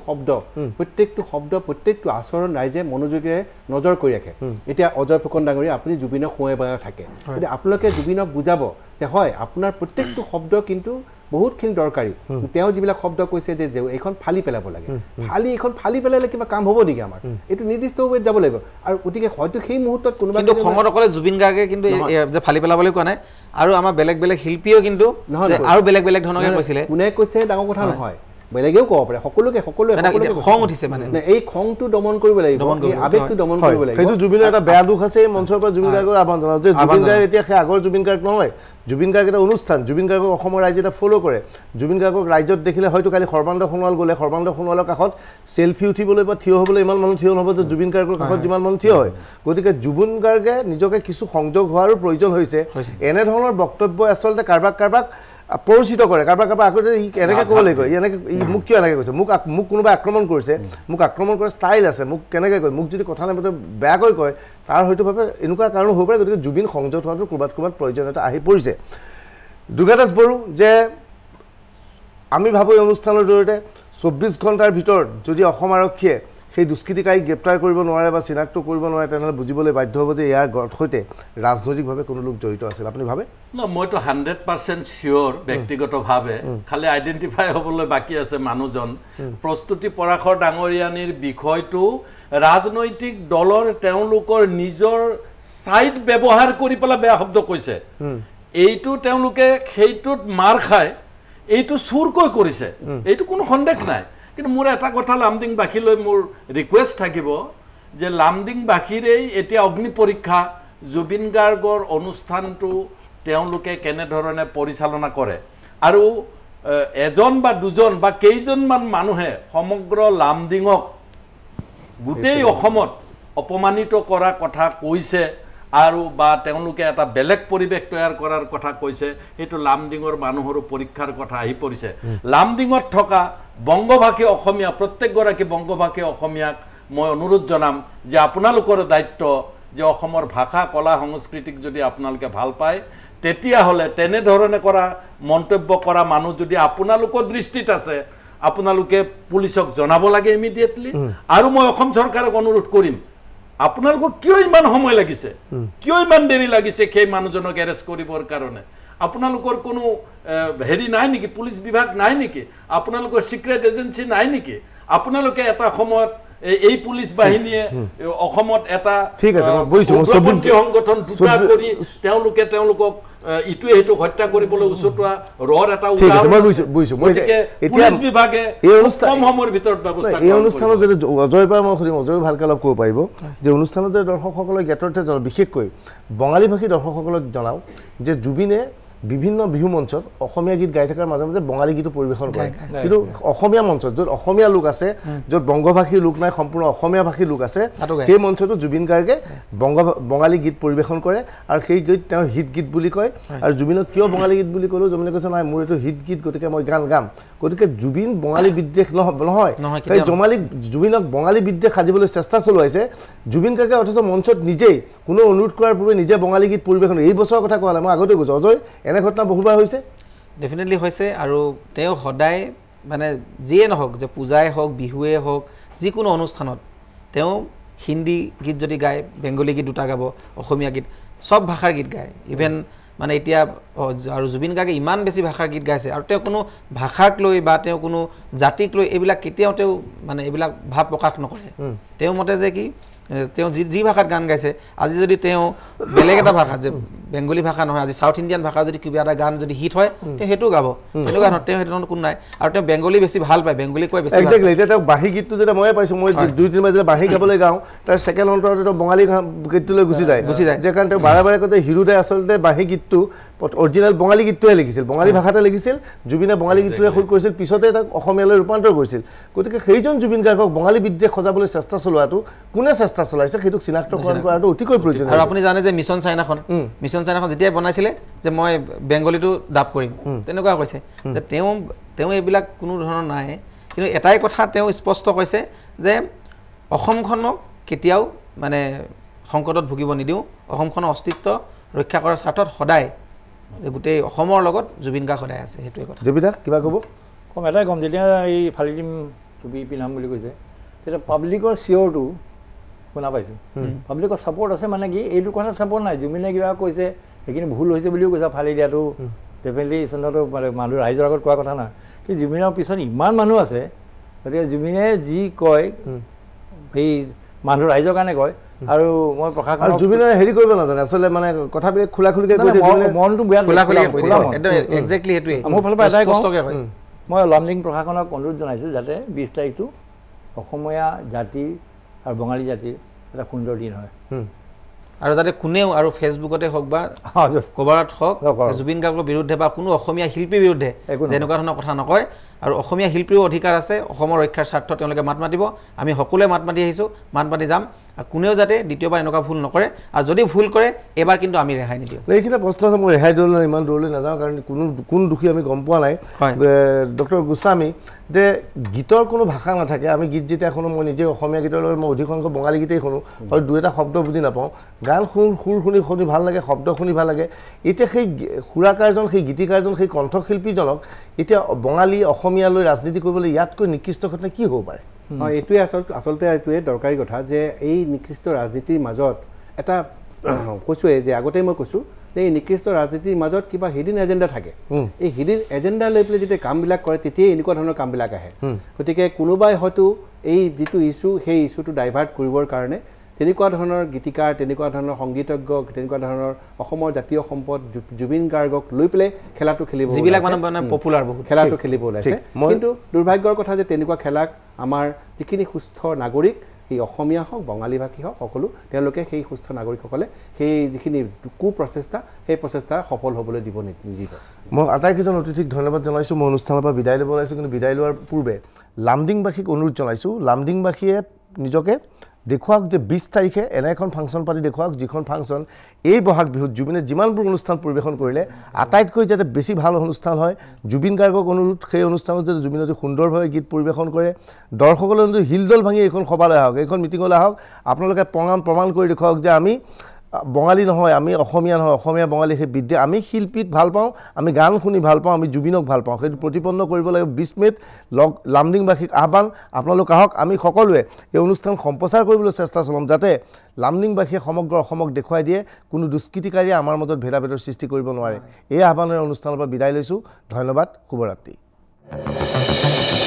[SPEAKER 6] প্ৰত্যেকটো আচৰণ ৰাইজে মনোযোগেৰে নজৰ কৰি ৰাখে এতিয়া অজয় ফুকন ডাঙৰীয়া আপুনি জুবিনক শুৱাই পেলাই থাকে গতিকে আপোনালোকে জুবিনক বুজাব যে হয় আপোনাৰ প্ৰত্যেকটো শব্দ কিন্তু বহুতখিনি দৰকাৰী তেওঁ যিবিলাক শব্দ কৈছে যে এইখন ফালি পেলাব লাগে এইখন ফালি পেলালে কিবা কাম হ'ব নেকি আমাৰ এইটো নিৰ্দিষ্ট ৱেত যাব লাগিব আৰু গতিকে হয়তো সেই মুহূৰ্তত কোনোবা
[SPEAKER 8] কিন্তু খঙত অকলে জুবিন গাৰ্গে কিন্তু যে ফালি পেলাবলৈ কোৱা নাই আৰু আমাৰ বেলেগ শিল্পীও কিন্তু আৰু বেলেগ ধৰণকে কৈছিলে
[SPEAKER 6] কোনে কৈছে ডাঙৰ কথা নহয় বেলেগেও ক'ব পাৰে সকলোকে
[SPEAKER 8] খং উঠিছে মানে
[SPEAKER 6] এই খংটো দমন কৰিব লাগিব আৱেগটো দমন কৰিব লাগিব
[SPEAKER 1] সেইটো জুবিনৰ এটা বেয়া দুখ আছে এই মঞ্চৰ পৰা জুবিন গাৰ্গৰ আহ্বান জনাওঁ যে জুবিন গাৰ্গ এতিয়া সেই আগৰ জুবিন গাৰ্গ নহয় জুবিন গাৰ্গ এটা অনুষ্ঠান জুবিন গাৰ্গক অসমৰ ৰাইজে এটা ফ'ল' কৰে জুবিন গাৰ্গক ৰাইজত দেখিলে হয়তো কালি সৰ্বানন্দ সোণোৱাল গ'লে সৰ্বানন্দ সোণোৱালৰ কাষত চেলফি উঠিবলৈ বা থিয় হ'বলৈ ইমান মানুহ থিয় নহ'ব যে জুবিন গাৰ্গৰ কাষত যিমান মানুহ থিয় হয় গতিকে জুবিন গাৰ্গে নিজকে কিছু সংযোগ হোৱাৰো প্ৰয়োজন হৈছে এনেধৰণৰ বক্তব্য আচলতে কাৰোবাক পৰিচিত কৰে কাৰোবাক আগতে এনেকৈ ক'ব লাগিব মোক কিয় এনেকৈ কৈছে মোক কোনোবাই আক্ৰমণ কৰিছে মোক আক্ৰমণ কৰাৰ ষ্টাইল আছে মোক কেনেকৈ কয় মোক যদি কথা নাপাতে বেয়াকৈ কয় তাৰ হয়তোভাৱে এনেকুৱা কাৰণ হ'ব পাৰে গতিকে জুবিন সংযত হোৱাটো ক'ৰবাত প্ৰয়োজনীয়তা আহি পৰিছে দুৰ্গাদাস বড়ো যে আমি ভাবোঁ এই অনুষ্ঠানৰ জৰিয়তে 24 ঘণ্টাৰ ভিতৰত যদি অসম আৰক্ষীয়ে সেই দুষ্কৃতিকাৰীক গ্ৰেপ্তাৰ কৰিব নোৱাৰে বা চিনাক্ত কৰিব নোৱাৰে তেনেহ'লে বুজিবলৈ বাধ্য হ'ব যে ইয়াৰ সৈতে ৰাজনৈতিকভাৱে কোনো লোক জড়িত আছিল আপুনি ভাবে
[SPEAKER 5] না মইতো 100% চিয়'ৰ ব্যক্তিগতভাৱে খালি আইডেণ্টিফাই হ'বলৈ বাকী আছে মানুহজন প্ৰস্তুতি পৰাশৰ ডাঙৰীয়ানীৰ বিষয়টো ৰাজনৈতিক দলৰ তেওঁলোকৰ নিজৰ ছাইড ব্যৱহাৰ কৰি পেলাই বেয়া শব্দ কৈছে এইটো তেওঁলোকে সেইটোত মাৰ খায় এইটো চুৰকৈ কৰিছে এইটো কোনো সন্দেহ নাই কিন্তু মোৰ এটা কথা লামডিংবাসীলৈ মোৰ ৰিকুৱেষ্ট থাকিব যে লামডিংবাসীৰেই এতিয়া অগ্নি পৰীক্ষা জুবিন গাৰ্গৰ অনুষ্ঠানটো তেওঁলোকে কেনেধৰণে পৰিচালনা কৰে আৰু এজন বা দুজন বা কেইজনমান মানুহে সমগ্ৰ লামডিঙক গোটেই অসমত অপমানিত কৰা কথা কৈছে আৰু বা তেওঁলোকে এটা বেলেগ পৰিৱেশ তৈয়াৰ কৰাৰ কথা কৈছে সেইটো লামডিঙৰ মানুহৰো পৰীক্ষাৰ কথা আহি পৰিছে লামডিঙত থকা বংগভাষী অসমীয়া প্ৰত্যেকগৰাকী বংগভাষী অসমীয়াক মই অনুৰোধ জনাম যে আপোনালোকৰ দায়িত্ব যে অসমৰ ভাষা কলা সংস্কৃতিক যদি আপোনালোকে ভাল পায় তেতিয়াহ'লে তেনেধৰণে কৰা মন্তব্য কৰা মানুহ যদি আপোনালোকৰ দৃষ্টিত আছে আপোনালোকে পুলিচক জনাব লাগে ইমিডিয়েটলি আৰু মই অসম চৰকাৰক অনুৰোধ কৰিম আপোনালোকক কিয় ইমান সময় লাগিছে কিয় ইমান দেৰি লাগিছে সেই মানুহজনক এৰেষ্ট কৰিবৰ কাৰণে আপোনালোকৰ কোনো হেৰি নাই নেকি পুলিচ বিভাগ নাই নেকি আপোনালোকৰ সিক্ৰেট এজেন্সি নাই নেকি আপোনালোকে এটা সময়ত এই পুলিচ বাহিনীয়ে অসমত এটা
[SPEAKER 1] ঠিক আছে মই বুজিছো
[SPEAKER 5] সংগঠন দুটা কৰি তেওঁলোকক ইটোৱে হেতু হত্যা কৰিবলৈ উচটোৱা ৰৰ এটা উদাহৰণ মই
[SPEAKER 1] বুজিছো
[SPEAKER 5] পুলিচ বিভাগে কম সময়ৰ ভিতৰত ব্যৱস্থা
[SPEAKER 1] এই অনুষ্ঠানত যে অজয় পৰা মই সুধিম অজয় ভালকৈ অলপ ক'ব পাৰিব যে অনুষ্ঠানত যে দৰ্শকসকলক জ্ঞাততে বিশেষকৈ বঙালী ভাষী দৰ্শকসকলক জনাওঁ যে জুবিনে বিভিন্ন বিহু মঞ্চত অসমীয়া গীত গাই থকাৰ মাজে মাজে বঙালী গীতো পৰিৱেশন কৰে কিন্তু অসমীয়া মঞ্চত য'ত অসমীয়া লোক আছে য'ত বংগভাষী লোক নাই সম্পূৰ্ণ অসমীয়া ভাষী লোক আছে সেই মঞ্চতো জুবিন গাৰ্গে বঙালী গীত পৰিৱেশন কৰে আৰু সেই গীত তেওঁৰ হিট গীত বুলি কয় আৰু জুবিনক কিয় বঙালী গীত বুলি ক'লেও জুবিনে কৈছে নাই মোৰ এইটো হিট গীত গতিকে মই গান গাম গতিকে জুবিন বঙালী বিদ্বেষ নহয় সেই জুবিনক বঙালী বিদ্বেষ সাজিবলৈ চেষ্টা চলাইছে জুবিন গাৰ্গে অথচ মঞ্চত নিজেই কোনো অনুৰোধ কৰাৰ পূৰ্বে নিজে বঙালী গীত পৰিৱেশন এই বছৰৰ কথা কোৱা নাই মই আগতে কৈছোঁ অজয় এনে ঘটনা বহুবাৰ হৈছে
[SPEAKER 8] ডেফিনেটলি হৈছে আৰু তেওঁ সদায় মানে যিয়ে নহওক যে পূজাই হওক বিহুৱে হওক যিকোনো অনুষ্ঠানত তেওঁ হিন্দী গীত যদি গায় বেংগলী গীত দুটা গাব অসমীয়া গীত সব ভাষাৰ গীত গায় ইভেন মানে এতিয়া আৰু জুবিন গাৰ্গে ইমান বেছি ভাষাৰ গীত গাইছে আৰু তেওঁ কোনো ভাষাক লৈ বা তেওঁ কোনো জাতিক লৈ এইবিলাক কেতিয়াও তেওঁ মানে এইবিলাক ভাৱ প্ৰকাশ নকৰে তেওঁ মতে যে কি তেওঁ যি ভাষাত গান গাইছে আজি যদি তেওঁ বেলেগ এটা ভাষা যে বেংগলী ভাষা নহয় আজি সাউথ ইণ্ডিয়ান ভাষা যদি কিবা এটা গান যদি হিট হয় তেওঁ সেইটো গাব তেনেকুৱা নহয় তেওঁ সেইটো কোনো নাই আৰু তেওঁ বেংগলী বেছি ভাল পায় বেংগলী কয় বেছি
[SPEAKER 1] একজেক্টলি এতিয়া তেওঁ বাঁহী গীতটো যেতিয়া ময়ে পাইছোঁ মই 2-3 মাহ যেতিয়া বাঁহী গাবলৈ গাওঁ তাৰ ছেকেণ্ড অন্তৰতে তেওঁ বঙালী গীতটোলৈ গুচি যায় যে কাৰণ তেওঁ বাৰে বাৰে কয় যে হিৰুদাই আচলতে বাঁহী গীতটো অৰিজিনেল বঙালী গীতটোৱে লিখিছিল বঙালী ভাষাতে লিখিছিল জুবিনে বঙালী গীতটোৱে সুৰ কৰিছিল পিছতে তাক অসমীয়ালৈ ৰূপান্তৰ কৰিছিল গতিকে সেইজন জুবিন গাৰ্গক বঙালী বিদ্বেষ সজাবলৈ চেষ্টা চলোৱাটো কোনে চেষ্টা চলাইছে সেইটো চিনাক্তকৰণ কৰাটো অতিকৈ প্ৰয়োজনীয়
[SPEAKER 8] আৰু আপুনি জানে যে মিছন চাইনাখন যেতিয়া বনাইছিলে যে মই বেংগলীটো ডাব কৰিম তেনেকুৱা কৈছে যে তেওঁ এইবিলাক কোনো ধৰণৰ নাই কিন্তু এটাই কথা তেওঁ স্পষ্ট কৈছে যে অসমখনক কেতিয়াও মানে সংকটত ভুগিব নিদিওঁ অসমখনৰ অস্তিত্ব ৰক্ষা কৰাৰ স্বাৰ্থত সদায় যে গোটেই অসমৰ লগত জুবিন গাৰ্গ সদায় আছে সেইটোৱে কথা
[SPEAKER 1] জবিতা কিবা ক'ব
[SPEAKER 7] কম এটাই কম যেতিয়া এই ফালি দিম টুপি পিন্ধাম বুলি কৈছে তেতিয়া পাব্লিকৰ চিয়ৰটো শুনা পাইছোঁ পাব্লিকৰ ছাপৰ্ট আছে মানে কি এইটো কথা ছাপৰ্ট নাই জুবিনে কিবা কৈছে সেইখিনি ভুল হৈছে বুলিও কৈছে ফালি দিয়াটো ডেফিনেটলি ইচনটো মানে মানুহ ৰাইজৰ আগত কোৱা কথা নাই কিন্তু জুবিনৰ পিছত ইমান মানুহ আছে গতিকে জুবিনে যি কয় সেই মানুহ ৰাইজৰ কাৰণে কয় আৰু মই প্ৰশাসন
[SPEAKER 1] জুবিনে হেৰি কৰিব নাজানে আচলতে মানে কথাবিলাক খোলা খুলিকৈ কৈ দিয়ে
[SPEAKER 7] মনটো বেয়া
[SPEAKER 8] একজেক্টলি সেইটোৱে
[SPEAKER 7] মোৰ ফালৰ পৰা এটাই কওঁ মই লামডিং প্ৰশাসনক অনুৰোধ জনাইছোঁ যাতে 20 তাৰিখটো অসমীয়া জাতি আৰু বঙালী জাতিৰ এটা সুন্দৰ দিন হয়
[SPEAKER 8] আৰু যাতে কোনেও আৰু ফেচবুকতে হওক বা কভাৰত হওক জুবিন গাৰ্গৰ বিৰুদ্ধে বা কোনো অসমীয়া শিল্পীৰ বিৰুদ্ধে যেনেকুৱা ধৰণৰ কথা নকয় আৰু অসমীয়া শিল্পীৰো অধিকাৰ আছে অসমৰ ৰক্ষাৰ স্বাৰ্থত তেওঁলোকে মাত মাতিব আমি সকলোৱে মাত মাতি আহিছোঁ মাত মাতি যাম কোনেও যাতে দ্বিতীয়বাৰ এনেকুৱা ভুল নকৰে আৰু যদি ভুল কৰে এবাৰ কিন্তু আমি ৰেহাই নিদিওঁ
[SPEAKER 1] এইখিনি প্ৰশ্ন আছে মই ৰেহাই দিবলৈ ইমান দূৰলৈ নাযাওঁ কাৰণ কোন দুখী আমি গম পোৱা নাই ডক্টৰ গোস্বামী যে গীতৰ কোনো ভাষা নাথাকে আমি গীত যেতিয়া শুনো মই নিজে অসমীয়া গীতৰ লগত মই অধিকাংশ বঙালী গীতেই শুনো হয়তো দুই এটা শব্দ বুজি নাপাওঁ গান সুৰ শুনি ভাল লাগে শব্দ শুনি ভাল লাগে এতিয়া সেই সুৰাকাৰজন সেই গীতিকাৰজন সেই কণ্ঠশিল্পীজনক এতিয়া বঙালী অসমীয়ালৈ ৰাজনীতি কৰিবলৈ ইয়াতকৈ নিকৃষ্ট ঘটনা কি হ'ব পাৰে
[SPEAKER 6] এইটোৱে আচলতে এইটোৱে দৰকাৰী কথা যে এই নিকৃষ্ট ৰাজনীতিৰ মাজত এটা কৈছোঁৱে যে আগতেই মই কৈছোঁ যে এই নিকৃষ্ট ৰাজনীতিৰ মাজত কিবা হিডিন এজেণ্ডা থাকে এই হিডিন এজেণ্ডা লৈ পেলাই যেতিয়া কামবিলাক কৰে তেতিয়াই এনেকুৱা ধৰণৰ কামবিলাক আহে গতিকে কোনোবাই হয়তো এই যিটো ইছ্যু সেই ইছ্যুটো ডাইভাৰ্ট কৰিবৰ কাৰণে তেনেকুৱা ধৰণৰ গীতিকাৰ তেনেকুৱা ধৰণৰ সংগীতজ্ঞ তেনেকুৱা ধৰণৰ অসমৰ জাতীয় সম্পদ জুবিন গাৰ্গক লৈ পেলাই খেলাটো খেলিব
[SPEAKER 8] যিবিলাক মানে পপুলাৰ বহুত
[SPEAKER 6] খেলাটো খেলিব ওলাইছে কিন্তু দুৰ্ভাগ্যৰ কথা যে তেনেকুৱা খেলাক আমাৰ যিখিনি সুস্থ নাগৰিক এই অসমীয়া হওক বঙালীভাষী হওক সকলো তেওঁলোকে সেই সুস্থ নাগৰিকসকলে সেই যিখিনি কুপ্ৰচেষ্টা সেই প্ৰচেষ্টা সফল হ'বলৈ নিদিব
[SPEAKER 1] মই আটাইকেইজন অতিথিক ধন্যবাদ জনাইছোঁ মই অনুষ্ঠানৰ পৰা বিদায় ল'ব ওলাইছোঁ কিন্তু বিদায় লোৱাৰ পূৰ্বে লামডিংবাসীক অনুৰোধ জনাইছোঁ লামডিংবাসীয়ে নিজকে দেখুৱাওক যে 20 তাৰিখে এনে এখন ফাংচন পাতি দেখুৱাওক যিখন ফাংচন এই বহাগ বিহুত জুবিনে যিমানবোৰ অনুষ্ঠান পৰিৱেশন কৰিলে আটাইতকৈ যাতে বেছি ভাল অনুষ্ঠান হয় জুবিন গাৰ্গক অনুৰোধ সেই অনুষ্ঠানত যাতে জুবিনে অতি সুন্দৰভাৱে গীত পৰিৱেশন কৰে দৰ্শকসকলে যদি হিলদল ভাঙি এইখন সভালৈ আহক এইখন মিটিঙলৈ আহক আপোনালোকে প্ৰমাণ কৰি দেখুৱাওক যে আমি বঙালী নহয় আমি অসমীয়া নহয় অসমীয়া বঙালী সেই বিদ্যা আমি শিল্পীক ভাল পাওঁ আমি গান শুনি ভাল পাওঁ আমি জুবিনক ভাল পাওঁ সেইটো প্ৰতিপন্ন কৰিব লাগিব 20 মে'ত লামডিংবাসীক আহ্বান আপোনালোক আহক আমি সকলোৱে এই অনুষ্ঠান সম্প্ৰচাৰ কৰিবলৈ চেষ্টা চলাম যাতে লামডিংবাসীয়ে সমগ্ৰ অসমক দেখুৱাই দিয়ে কোনো দুষ্কৃতিকাৰীয়ে আমাৰ মাজত ভেদাভেদৰ সৃষ্টি কৰিব নোৱাৰে এই আহ্বানেৰে অনুষ্ঠানৰ পৰা বিদায় লৈছোঁ ধন্যবাদ শুভৰাত্ৰি